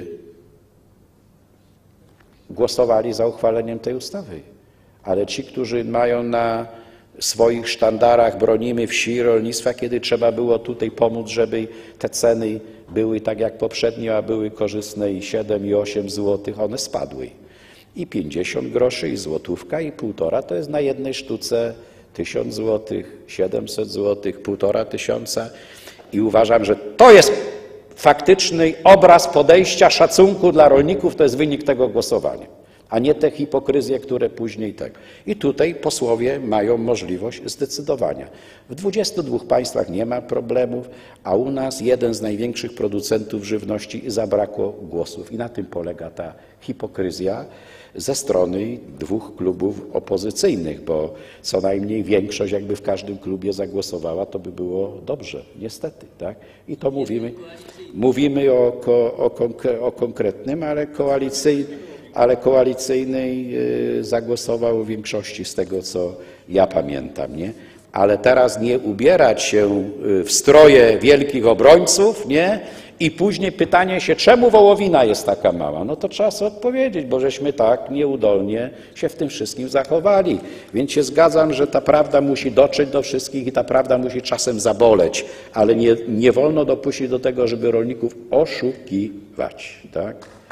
głosowali za uchwaleniem tej ustawy. Ale ci, którzy mają na swoich sztandarach bronimy wsi, rolnictwa, kiedy trzeba było tutaj pomóc, żeby te ceny były tak jak poprzednio, a były korzystne i siedem i osiem złotych, one spadły. I pięćdziesiąt groszy, i złotówka, i półtora to jest na jednej sztuce tysiąc złotych, siedemset złotych, półtora tysiąca. I uważam, że to jest faktyczny obraz podejścia, szacunku dla rolników, to jest wynik tego głosowania, a nie te hipokryzje, które później tego. I tutaj posłowie mają możliwość zdecydowania. W dwudziestu dwóch państwach nie ma problemów, a u nas jeden z największych producentów żywności zabrakło głosów. I na tym polega ta hipokryzja ze strony dwóch klubów opozycyjnych, bo co najmniej większość jakby w każdym klubie zagłosowała, to by było dobrze, niestety. Tak? I to mówimy, mówimy o, o, o konkretnym, ale koalicyjnym. ale koalicyjny zagłosował w większości z tego, co ja pamiętam. Nie? Ale teraz nie ubierać się w stroje wielkich obrońców, nie? I później pytanie się, czemu wołowina jest taka mała? No to trzeba sobie odpowiedzieć, bo żeśmy tak nieudolnie się w tym wszystkim zachowali. Więc się zgadzam, że ta prawda musi dotrzeć do wszystkich i ta prawda musi czasem zaboleć, ale nie, nie wolno dopuścić do tego, żeby rolników oszukiwać. Tak?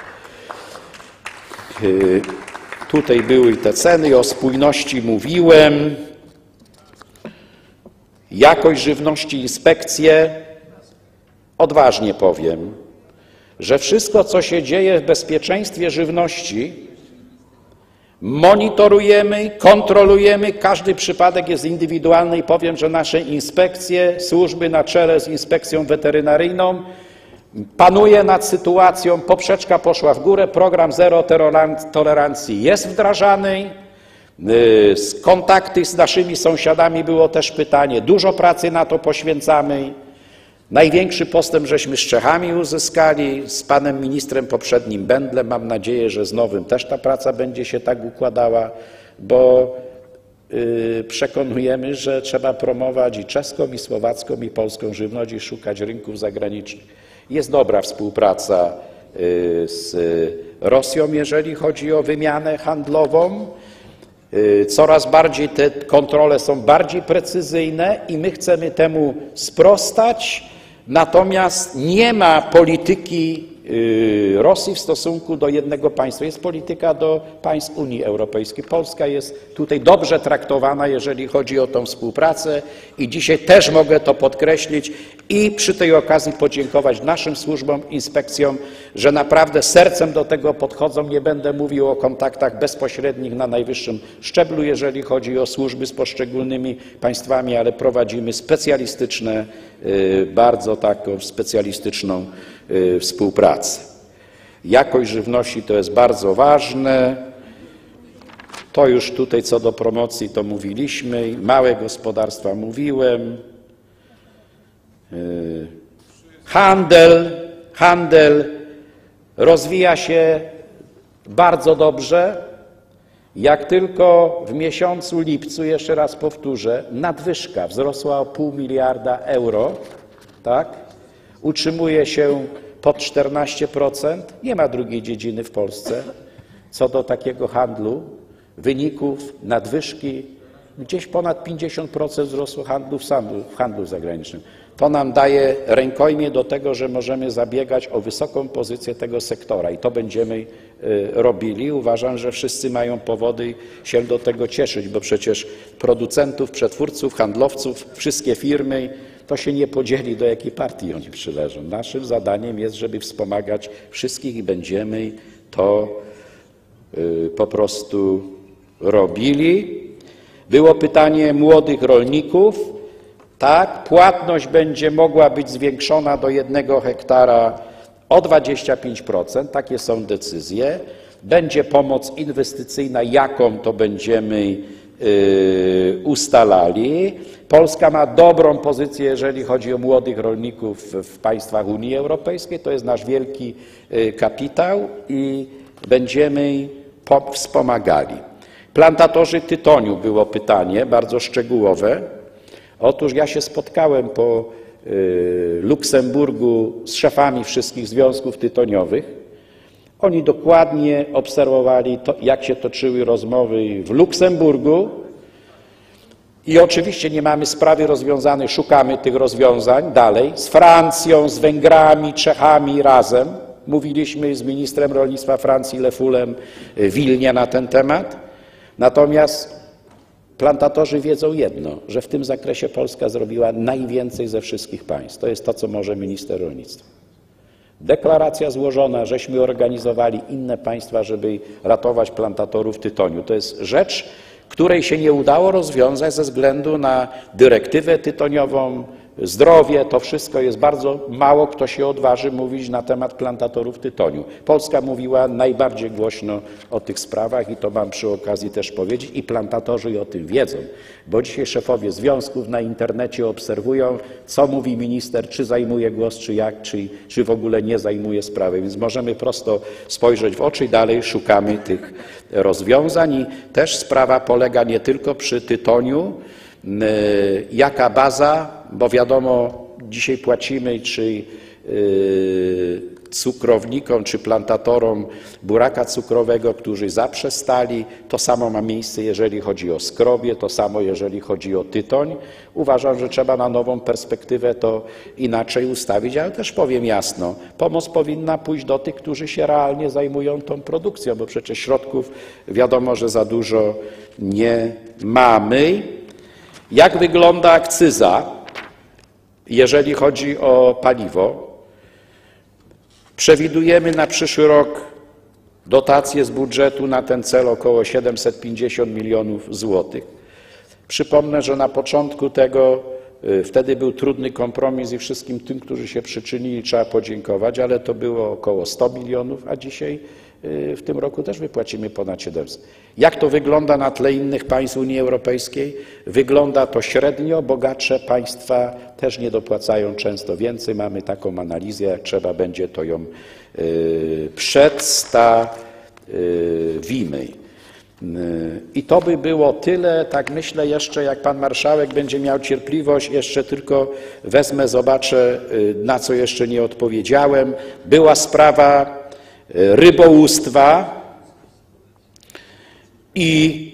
Tutaj były te ceny, o spójności mówiłem, jakość żywności, inspekcje. Odważnie powiem, że wszystko, co się dzieje w bezpieczeństwie żywności, monitorujemy, kontrolujemy, każdy przypadek jest indywidualny i powiem, że nasze inspekcje, służby na czele z inspekcją weterynaryjną panuje nad sytuacją, poprzeczka poszła w górę, program zero tolerancji jest wdrażany, z kontakty z naszymi sąsiadami było też pytanie, dużo pracy na to poświęcamy, największy postęp żeśmy z Czechami uzyskali, z panem ministrem poprzednim Bendlem, mam nadzieję, że z nowym też ta praca będzie się tak układała, bo yy, przekonujemy, że trzeba promować i czeską, i słowacką, i polską żywność i szukać rynków zagranicznych. Jest dobra współpraca z Rosją, jeżeli chodzi o wymianę handlową. Coraz bardziej te kontrole są bardziej precyzyjne i my chcemy temu sprostać, natomiast nie ma polityki Rosji w stosunku do jednego państwa. Jest polityka do państw Unii Europejskiej. Polska jest tutaj dobrze traktowana, jeżeli chodzi o tą współpracę i dzisiaj też mogę to podkreślić i przy tej okazji podziękować naszym służbom, inspekcjom, że naprawdę sercem do tego podchodzą. Nie będę mówił o kontaktach bezpośrednich na najwyższym szczeblu, jeżeli chodzi o służby z poszczególnymi państwami, ale prowadzimy specjalistyczne, bardzo taką specjalistyczną współpracę. Jakość żywności to jest bardzo ważne. To już tutaj co do promocji to mówiliśmy. Małe gospodarstwa mówiłem. Handel, handel rozwija się bardzo dobrze. Jak tylko w miesiącu lipcu, jeszcze raz powtórzę, nadwyżka wzrosła o pół miliarda euro, tak? Utrzymuje się pod czternaście procent. Nie ma drugiej dziedziny w Polsce co do takiego handlu, wyników, nadwyżki. Gdzieś ponad pięćdziesiąt procent wzrosło handlu w, handlu w handlu zagranicznym. To nam daje rękojmię do tego, że możemy zabiegać o wysoką pozycję tego sektora i to będziemy robili. Uważam, że wszyscy mają powody się do tego cieszyć, bo przecież producentów, przetwórców, handlowców, wszystkie firmy, to się nie podzieli, do jakiej partii oni przynależą. Naszym zadaniem jest, żeby wspomagać wszystkich i będziemy to po prostu robili. Było pytanie młodych rolników. Tak, płatność będzie mogła być zwiększona do jednego hektara o dwadzieścia pięć procent, takie są decyzje. Będzie pomoc inwestycyjna, jaką to będziemy yy, ustalali. Polska ma dobrą pozycję, jeżeli chodzi o młodych rolników w państwach Unii Europejskiej. To jest nasz wielki yy, kapitał i będziemy wspomagali. Plantatorzy tytoniu było pytanie, bardzo szczegółowe. Otóż ja się spotkałem po y, Luksemburgu z szefami wszystkich związków tytoniowych. Oni dokładnie obserwowali to, jak się toczyły rozmowy w Luksemburgu i oczywiście nie mamy sprawy rozwiązanej, szukamy tych rozwiązań dalej z Francją, z Węgrami, Czechami razem. Mówiliśmy z ministrem rolnictwa Francji Le Foulem w Wilnie na ten temat. Natomiast plantatorzy wiedzą jedno, że w tym zakresie Polska zrobiła najwięcej ze wszystkich państw. To jest to, co może minister rolnictwa. Deklaracja złożona, żeśmy organizowali inne państwa, żeby ratować plantatorów tytoniu. To jest rzecz, której się nie udało rozwiązać ze względu na dyrektywę tytoniową, zdrowie, to wszystko jest bardzo mało, kto się odważy mówić na temat plantatorów tytoniu. Polska mówiła najbardziej głośno o tych sprawach i to mam przy okazji też powiedzieć i plantatorzy o tym wiedzą, bo dzisiaj szefowie związków na internecie obserwują, co mówi minister, czy zajmuje głos, czy jak, czy, czy w ogóle nie zajmuje sprawy, więc możemy prosto spojrzeć w oczy i dalej szukamy tych rozwiązań i też sprawa polega nie tylko przy tytoniu, jaka baza, bo wiadomo, dzisiaj płacimy czy cukrownikom, czy plantatorom buraka cukrowego, którzy zaprzestali. To samo ma miejsce, jeżeli chodzi o skrobię, to samo, jeżeli chodzi o tytoń. Uważam, że trzeba na nową perspektywę to inaczej ustawić, ale też powiem jasno, pomoc powinna pójść do tych, którzy się realnie zajmują tą produkcją, bo przecież środków wiadomo, że za dużo nie mamy. Jak wygląda akcyza, jeżeli chodzi o paliwo? Przewidujemy na przyszły rok dotacje z budżetu na ten cel około siedemset pięćdziesiąt milionów złotych. Przypomnę, że na początku tego, wtedy był trudny kompromis i wszystkim tym, którzy się przyczynili, trzeba podziękować, ale to było około sto milionów, a dzisiaj w tym roku też wypłacimy ponad siedemset. Jak to wygląda na tle innych państw Unii Europejskiej? Wygląda to średnio, bogatsze państwa też nie dopłacają często więcej. Mamy taką analizę, jak trzeba będzie, to ją yy, przedstawimy. I to by było tyle. Tak myślę jeszcze, jak pan marszałek będzie miał cierpliwość, jeszcze tylko wezmę, zobaczę, na co jeszcze nie odpowiedziałem. Była sprawa rybołówstwa i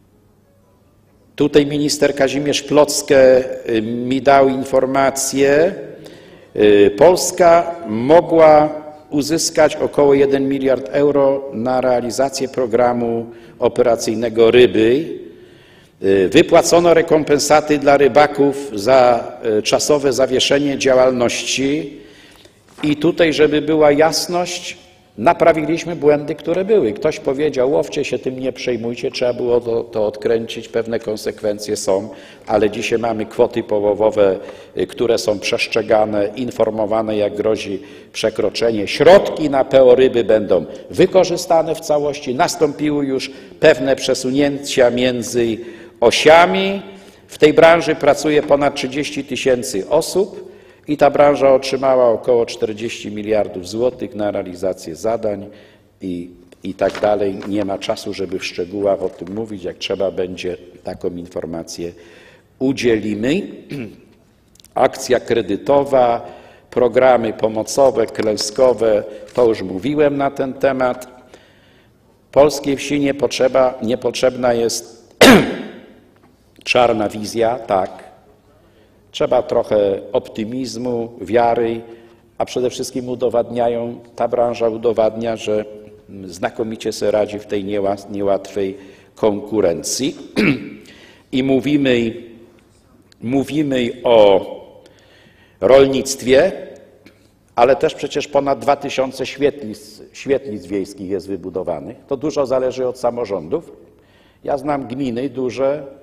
tutaj minister Kazimierz Plocke mi dał informację. Polska mogła uzyskać około jeden miliard euro na realizację programu operacyjnego Ryby. Wypłacono rekompensaty dla rybaków za czasowe zawieszenie działalności i tutaj, żeby była jasność, naprawiliśmy błędy, które były. Ktoś powiedział, łowcie się, tym nie przejmujcie, trzeba było to, to odkręcić, pewne konsekwencje są, ale dzisiaj mamy kwoty połowowe, które są przestrzegane, informowane, jak grozi przekroczenie. Środki na P O ryby będą wykorzystane w całości, nastąpiły już pewne przesunięcia między osiami. W tej branży pracuje ponad trzydzieści tysięcy osób. I ta branża otrzymała około czterdzieści miliardów złotych na realizację zadań i, i tak dalej. Nie ma czasu, żeby w szczegółach o tym mówić. Jak trzeba będzie, taką informację udzielimy. Akcja kredytowa, programy pomocowe, klęskowe, to już mówiłem na ten temat. Polskiej wsi nie potrzeba, niepotrzebna jest czarna wizja, tak. Trzeba trochę optymizmu, wiary, a przede wszystkim udowadniają, ta branża udowadnia, że znakomicie sobie radzi w tej niełatwej konkurencji. I mówimy, mówimy o rolnictwie, ale też przecież ponad dwa tysiące świetlic, świetlic wiejskich jest wybudowanych. To dużo zależy od samorządów. Ja znam gminy duże,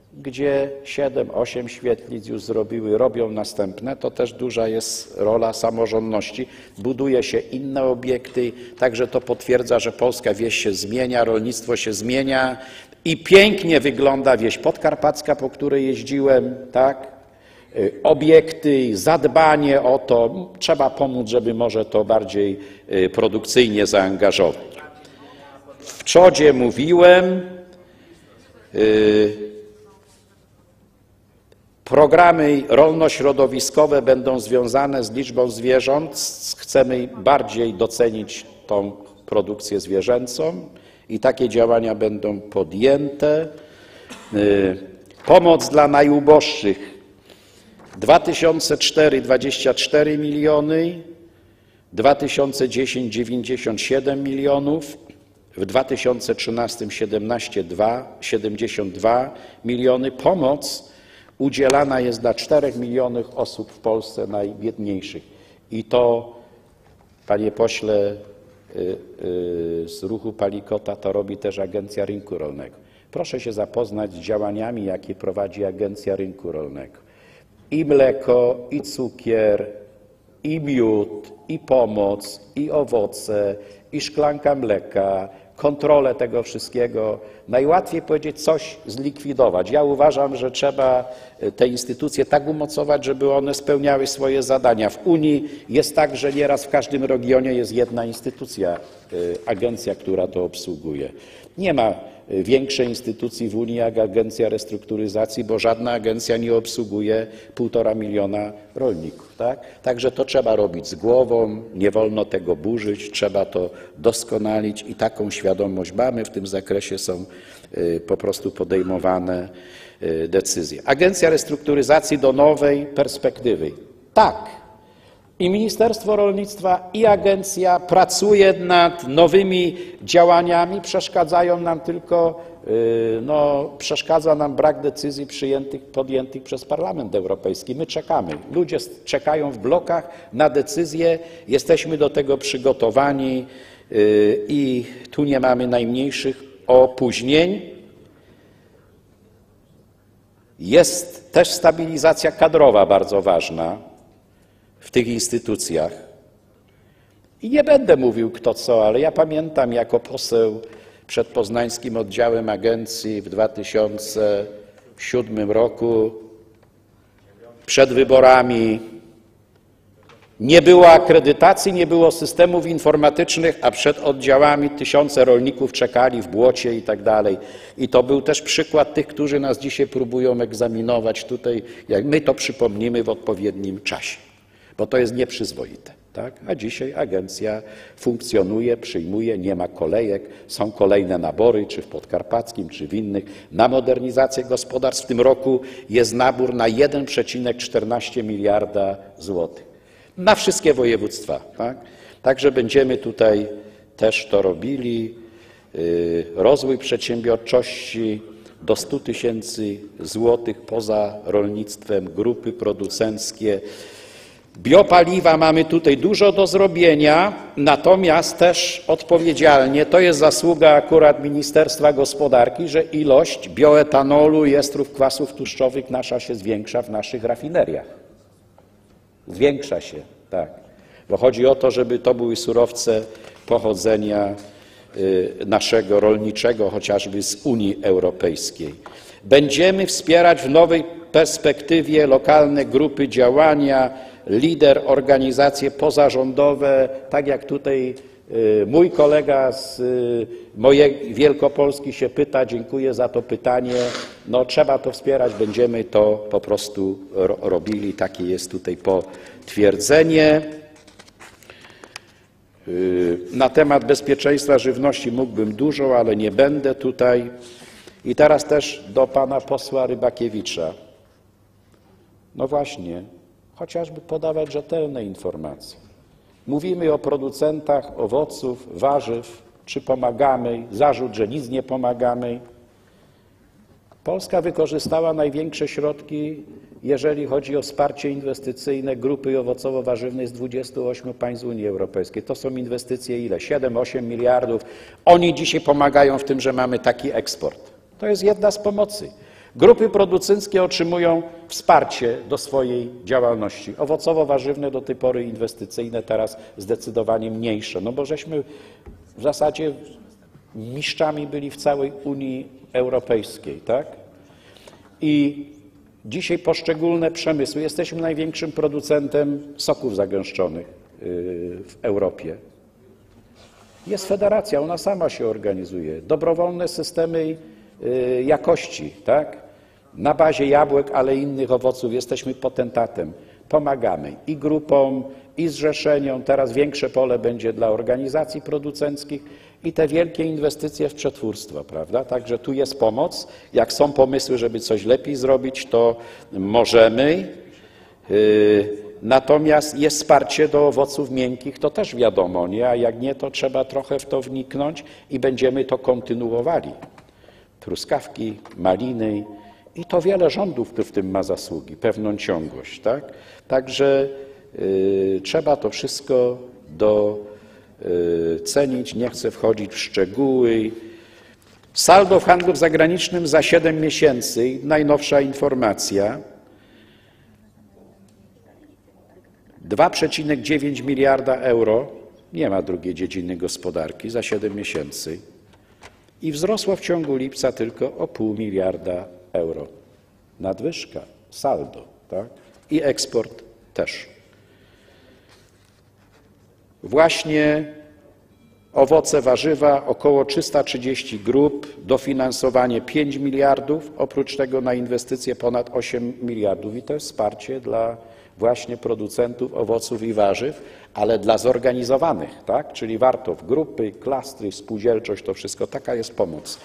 gdzie siedem, osiem świetlic już zrobiły, robią następne, to też duża jest rola samorządności. Buduje się inne obiekty, także to potwierdza, że polska wieś się zmienia, rolnictwo się zmienia i pięknie wygląda wieś podkarpacka, po której jeździłem, tak? Obiekty, zadbanie o to, trzeba pomóc, żeby może to bardziej produkcyjnie zaangażować. W przodzie mówiłem, programy rolno-środowiskowe będą związane z liczbą zwierząt. Chcemy bardziej docenić tą produkcję zwierzęcą i takie działania będą podjęte. Pomoc dla najuboższych. dwa tysiące cztery dwadzieścia cztery miliony, dwa tysiące dziesięć dziewięćdziesiąt siedem milionów, w dwa tysiące trzynastym siedemnaście siedemdziesiąt dwa miliony. Pomoc udzielana jest dla czterech milionów osób w Polsce najbiedniejszych. I to, panie pośle z ruchu Palikota, to robi też Agencja Rynku Rolnego. Proszę się zapoznać z działaniami, jakie prowadzi Agencja Rynku Rolnego. I mleko, i cukier, i miód, i pomoc, i owoce, i szklanka mleka, kontrolę tego wszystkiego. Najłatwiej powiedzieć coś zlikwidować. Ja uważam, że trzeba te instytucje tak umocować, żeby one spełniały swoje zadania. W Unii jest tak, że nieraz w każdym regionie jest jedna instytucja, agencja, która to obsługuje. Nie ma większej instytucji w Unii jak Agencja Restrukturyzacji, bo żadna agencja nie obsługuje półtora miliona rolników. Tak? Także to trzeba robić z głową, nie wolno tego burzyć, trzeba to doskonalić i taką świadomość mamy. W tym zakresie są po prostu podejmowane decyzje. Agencja Restrukturyzacji do nowej perspektywy. Tak. I Ministerstwo Rolnictwa, i agencja pracuje nad nowymi działaniami. Przeszkadzają nam tylko, no, przeszkadza nam brak decyzji przyjętych, podjętych przez Parlament Europejski. My czekamy. Ludzie czekają w blokach na decyzje. Jesteśmy do tego przygotowani i tu nie mamy najmniejszych opóźnień. Jest też stabilizacja kadrowa bardzo ważna w tych instytucjach. I nie będę mówił kto co, ale ja pamiętam jako poseł przed poznańskim oddziałem agencji w dwa tysiące siódmym roku, przed wyborami, nie było akredytacji, nie było systemów informatycznych, a przed oddziałami tysiące rolników czekali w błocie i tak dalej. I to był też przykład tych, którzy nas dzisiaj próbują egzaminować tutaj, jak my to przypomnimy w odpowiednim czasie. Bo to jest nieprzyzwoite. Tak? A dzisiaj agencja funkcjonuje, przyjmuje, nie ma kolejek, są kolejne nabory, czy w Podkarpackim, czy w innych, na modernizację gospodarstw. W tym roku jest nabór na jeden przecinek czternaście miliarda złotych. Na wszystkie województwa. Tak? Także będziemy tutaj też to robili. Rozwój przedsiębiorczości do stu tysięcy złotych poza rolnictwem, grupy producenckie. Biopaliwa mamy tutaj dużo do zrobienia, natomiast też odpowiedzialnie, to jest zasługa akurat Ministerstwa Gospodarki, że ilość bioetanolu i estrów kwasów tłuszczowych nasza się zwiększa w naszych rafineriach. Zwiększa się, tak. Bo chodzi o to, żeby to były surowce pochodzenia naszego rolniczego, chociażby z Unii Europejskiej. Będziemy wspierać w nowej perspektywie lokalne grupy działania, lider, organizacje pozarządowe, tak jak tutaj mój kolega z mojej Wielkopolski się pyta, dziękuję za to pytanie, no trzeba to wspierać, będziemy to po prostu robili, takie jest tutaj potwierdzenie. Na temat bezpieczeństwa żywności mógłbym dużo, ale nie będę tutaj. I teraz też do pana posła Rybakiewicza. No właśnie, chociażby podawać rzetelne informacje. Mówimy o producentach owoców, warzyw, czy pomagamy, zarzut, że nic nie pomagamy. Polska wykorzystała największe środki, jeżeli chodzi o wsparcie inwestycyjne grupy owocowo-warzywnej z dwudziestu ośmiu państw Unii Europejskiej. To są inwestycje ile? siedem osiem miliardów. Oni dzisiaj pomagają w tym, że mamy taki eksport. To jest jedna z pomocy. Grupy producenckie otrzymują wsparcie do swojej działalności. Owocowo-warzywne do tej pory inwestycyjne, teraz zdecydowanie mniejsze, no bo żeśmy w zasadzie mistrzami byli w całej Unii Europejskiej, tak? I dzisiaj poszczególne przemysły, jesteśmy największym producentem soków zagęszczonych w Europie. Jest federacja, ona sama się organizuje. Dobrowolne systemy jakości, tak? Na bazie jabłek, ale innych owoców jesteśmy potentatem. Pomagamy i grupom, i zrzeszeniom. Teraz większe pole będzie dla organizacji producenckich i te wielkie inwestycje w przetwórstwo, prawda? Także tu jest pomoc. Jak są pomysły, żeby coś lepiej zrobić, to możemy. Natomiast jest wsparcie do owoców miękkich, to też wiadomo, nie? A jak nie, to trzeba trochę w to wniknąć i będziemy to kontynuowali. Truskawki, maliny i to wiele rządów w tym ma zasługi, pewną ciągłość, tak? Także y, trzeba to wszystko docenić, nie chcę wchodzić w szczegóły. Saldo w handlu zagranicznym za siedem miesięcy, najnowsza informacja, dwa przecinek dziewięć miliarda euro, nie ma drugiej dziedziny gospodarki, za siedem miesięcy i wzrosło w ciągu lipca tylko o pół miliarda euro. Nadwyżka, saldo, tak? I eksport też. Właśnie owoce, warzywa, około trzysta trzydzieści grup, dofinansowanie pięć miliardów, oprócz tego na inwestycje ponad osiem miliardów i to jest wsparcie dla właśnie producentów owoców i warzyw, ale dla zorganizowanych, tak? Czyli warto w grupy, klastry, spółdzielczość, to wszystko, taka jest pomoc.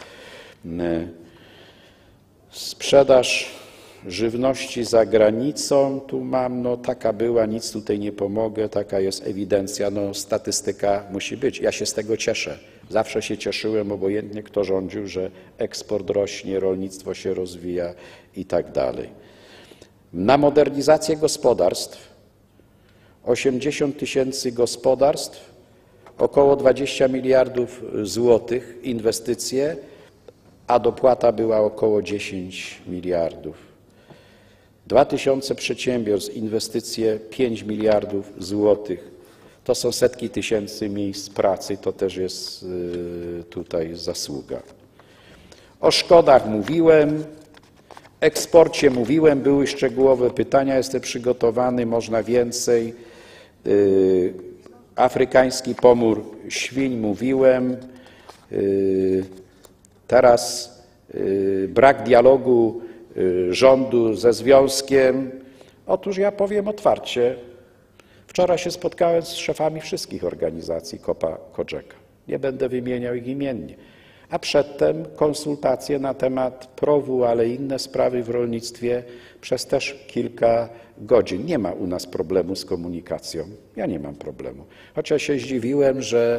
Sprzedaż żywności za granicą, tu mam, no taka była, nic tutaj nie pomogę, taka jest ewidencja, no statystyka musi być. Ja się z tego cieszę. Zawsze się cieszyłem, obojętnie kto rządził, że eksport rośnie, rolnictwo się rozwija i tak dalej. Na modernizację gospodarstw, osiemdziesiąt tysięcy gospodarstw, około dwadzieścia miliardów złotych inwestycje, a dopłata była około dziesięć miliardów. dwa tysiące przedsiębiorstw, inwestycje pięć miliardów złotych. To są setki tysięcy miejsc pracy, to też jest tutaj zasługa. O szkodach mówiłem, eksporcie mówiłem, były szczegółowe pytania, jestem przygotowany, można więcej. Afrykański pomór świń mówiłem. Teraz brak dialogu rządu ze związkiem. Otóż ja powiem otwarcie, wczoraj się spotkałem z szefami wszystkich organizacji Copa Cogeca. Nie będę wymieniał ich imiennie. A przedtem konsultacje na temat prowu, ale inne sprawy w rolnictwie przez też kilka godzin. Nie ma u nas problemu z komunikacją. Ja nie mam problemu. Chociaż się zdziwiłem, że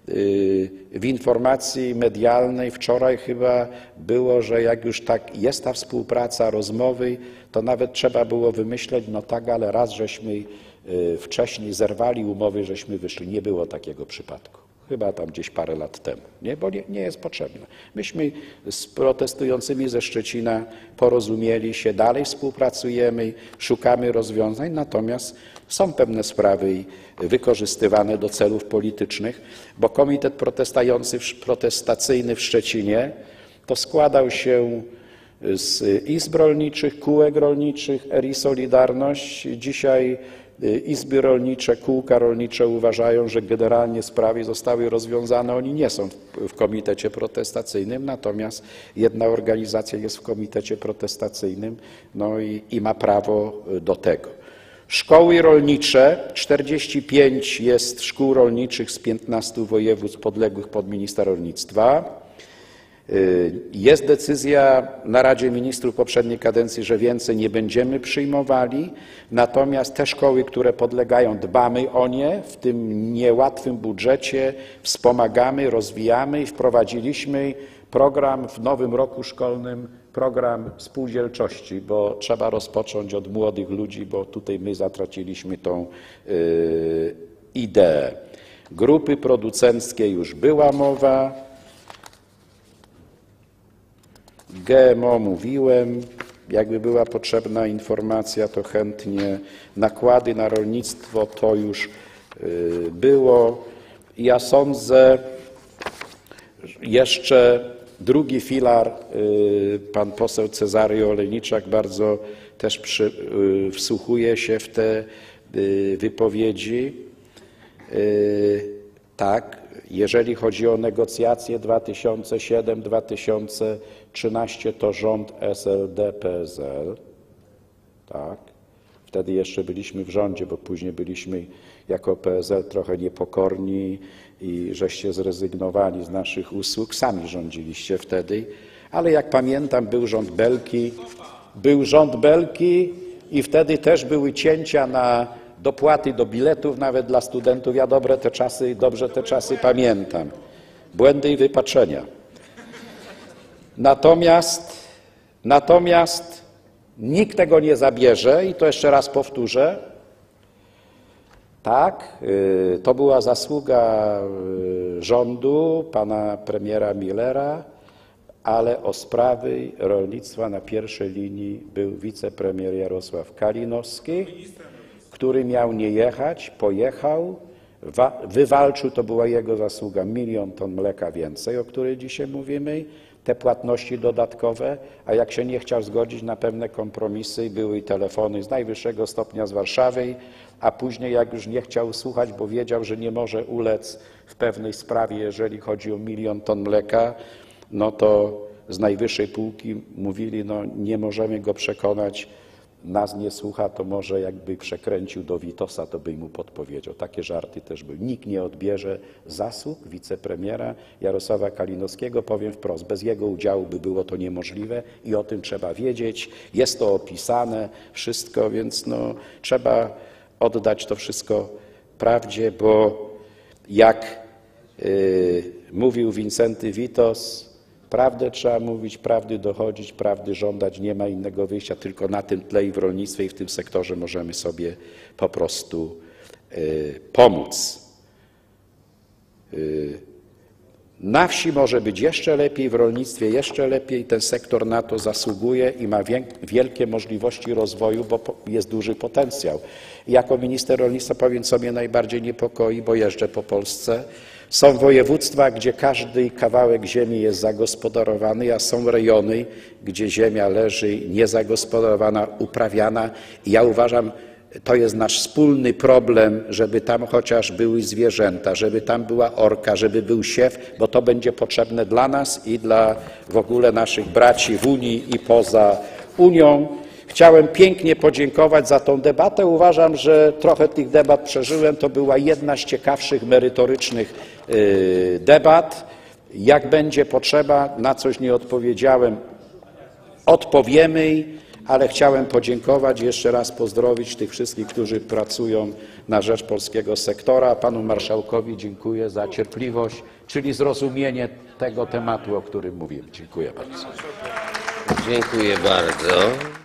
w informacji medialnej wczoraj chyba było, że jak już tak jest ta współpraca, rozmowy, to nawet trzeba było wymyśleć, no tak, ale raz żeśmy wcześniej zerwali umowy, żeśmy wyszli. Nie było takiego przypadku. Chyba tam gdzieś parę lat temu, nie? Bo nie, nie jest potrzebne. Myśmy z protestującymi ze Szczecina porozumieli się, dalej współpracujemy, szukamy rozwiązań, natomiast są pewne sprawy wykorzystywane do celów politycznych, bo Komitet Protestający, Protestacyjny w Szczecinie to składał się z izb rolniczych, kółek rolniczych, R I Solidarność. Dzisiaj izby rolnicze, kółka rolnicze uważają, że generalnie sprawy zostały rozwiązane. Oni nie są w komitecie protestacyjnym, natomiast jedna organizacja jest w komitecie protestacyjnym, no i, i ma prawo do tego. Szkoły rolnicze, czterdzieści pięć jest szkół rolniczych z piętnastu województw podległych pod ministra rolnictwa. Jest decyzja na Radzie Ministrów poprzedniej kadencji, że więcej nie będziemy przyjmowali, natomiast te szkoły, które podlegają, dbamy o nie, w tym niełatwym budżecie wspomagamy, rozwijamy i wprowadziliśmy program w nowym roku szkolnym, program spółdzielczości, bo trzeba rozpocząć od młodych ludzi, bo tutaj my zatraciliśmy tą yy, ideę. Grupy producenckie już była mowa. G M O mówiłem, jakby była potrzebna informacja, to chętnie. Nakłady na rolnictwo to już było. Ja sądzę, jeszcze drugi filar, pan poseł Cezary Olejniczak bardzo też przy, wsłuchuje się w te wypowiedzi. Tak, jeżeli chodzi o negocjacje dwa tysiące siódmy do dwa tysiące trzynastego, to rząd S L D P S L, tak, wtedy jeszcze byliśmy w rządzie, bo później byliśmy jako P S L trochę niepokorni i żeście zrezygnowali z naszych usług, sami rządziliście wtedy, ale jak pamiętam, był rząd Belki, był rząd Belki i wtedy też były cięcia na dopłaty do biletów nawet dla studentów. Ja dobre te czasy, dobrze te czasy pamiętam. Błędy i wypaczenia. Natomiast, natomiast nikt tego nie zabierze i to jeszcze raz powtórzę. Tak, to była zasługa rządu pana premiera Millera, ale o sprawy rolnictwa na pierwszej linii był wicepremier Jarosław Kalinowski, który miał nie jechać, pojechał, wywalczył, to była jego zasługa, milion ton mleka więcej, o której dzisiaj mówimy, te płatności dodatkowe, a jak się nie chciał zgodzić na pewne kompromisy, były i telefony z najwyższego stopnia z Warszawy, a później jak już nie chciał słuchać, bo wiedział, że nie może ulec w pewnej sprawie, jeżeli chodzi o milion ton mleka, no to z najwyższej półki mówili, no nie możemy go przekonać, nas nie słucha, to może jakby przekręcił do Witosa, to by mu podpowiedział. Takie żarty też były. Nikt nie odbierze zasług wicepremiera Jarosława Kalinowskiego, powiem wprost, bez jego udziału by było to niemożliwe i o tym trzeba wiedzieć. Jest to opisane wszystko, więc no, trzeba oddać to wszystko prawdzie, bo jak yy, mówił Wincenty Witos, prawdę trzeba mówić, prawdy dochodzić, prawdy żądać, nie ma innego wyjścia, tylko na tym tle i w rolnictwie i w tym sektorze możemy sobie po prostu y, pomóc. Y, na wsi może być jeszcze lepiej, w rolnictwie jeszcze lepiej, ten sektor na to zasługuje i ma wielkie możliwości rozwoju, bo jest duży potencjał. Jako minister rolnictwa powiem, co mnie najbardziej niepokoi, bo jeżdżę po Polsce. Są województwa, gdzie każdy kawałek ziemi jest zagospodarowany, a są rejony, gdzie ziemia leży niezagospodarowana, uprawiana. I ja uważam, to jest nasz wspólny problem, żeby tam chociaż były zwierzęta, żeby tam była orka, żeby był siew, bo to będzie potrzebne dla nas i dla w ogóle naszych braci w Unii i poza Unią. Chciałem pięknie podziękować za tą debatę. Uważam, że trochę tych debat przeżyłem. To była jedna z ciekawszych, merytorycznych debat. Jak będzie potrzeba, na coś nie odpowiedziałem, odpowiemy, ale chciałem podziękować i jeszcze raz pozdrowić tych wszystkich, którzy pracują na rzecz polskiego sektora. Panu marszałkowi dziękuję za cierpliwość, czyli zrozumienie tego tematu, o którym mówiłem. Dziękuję bardzo. Dziękuję bardzo.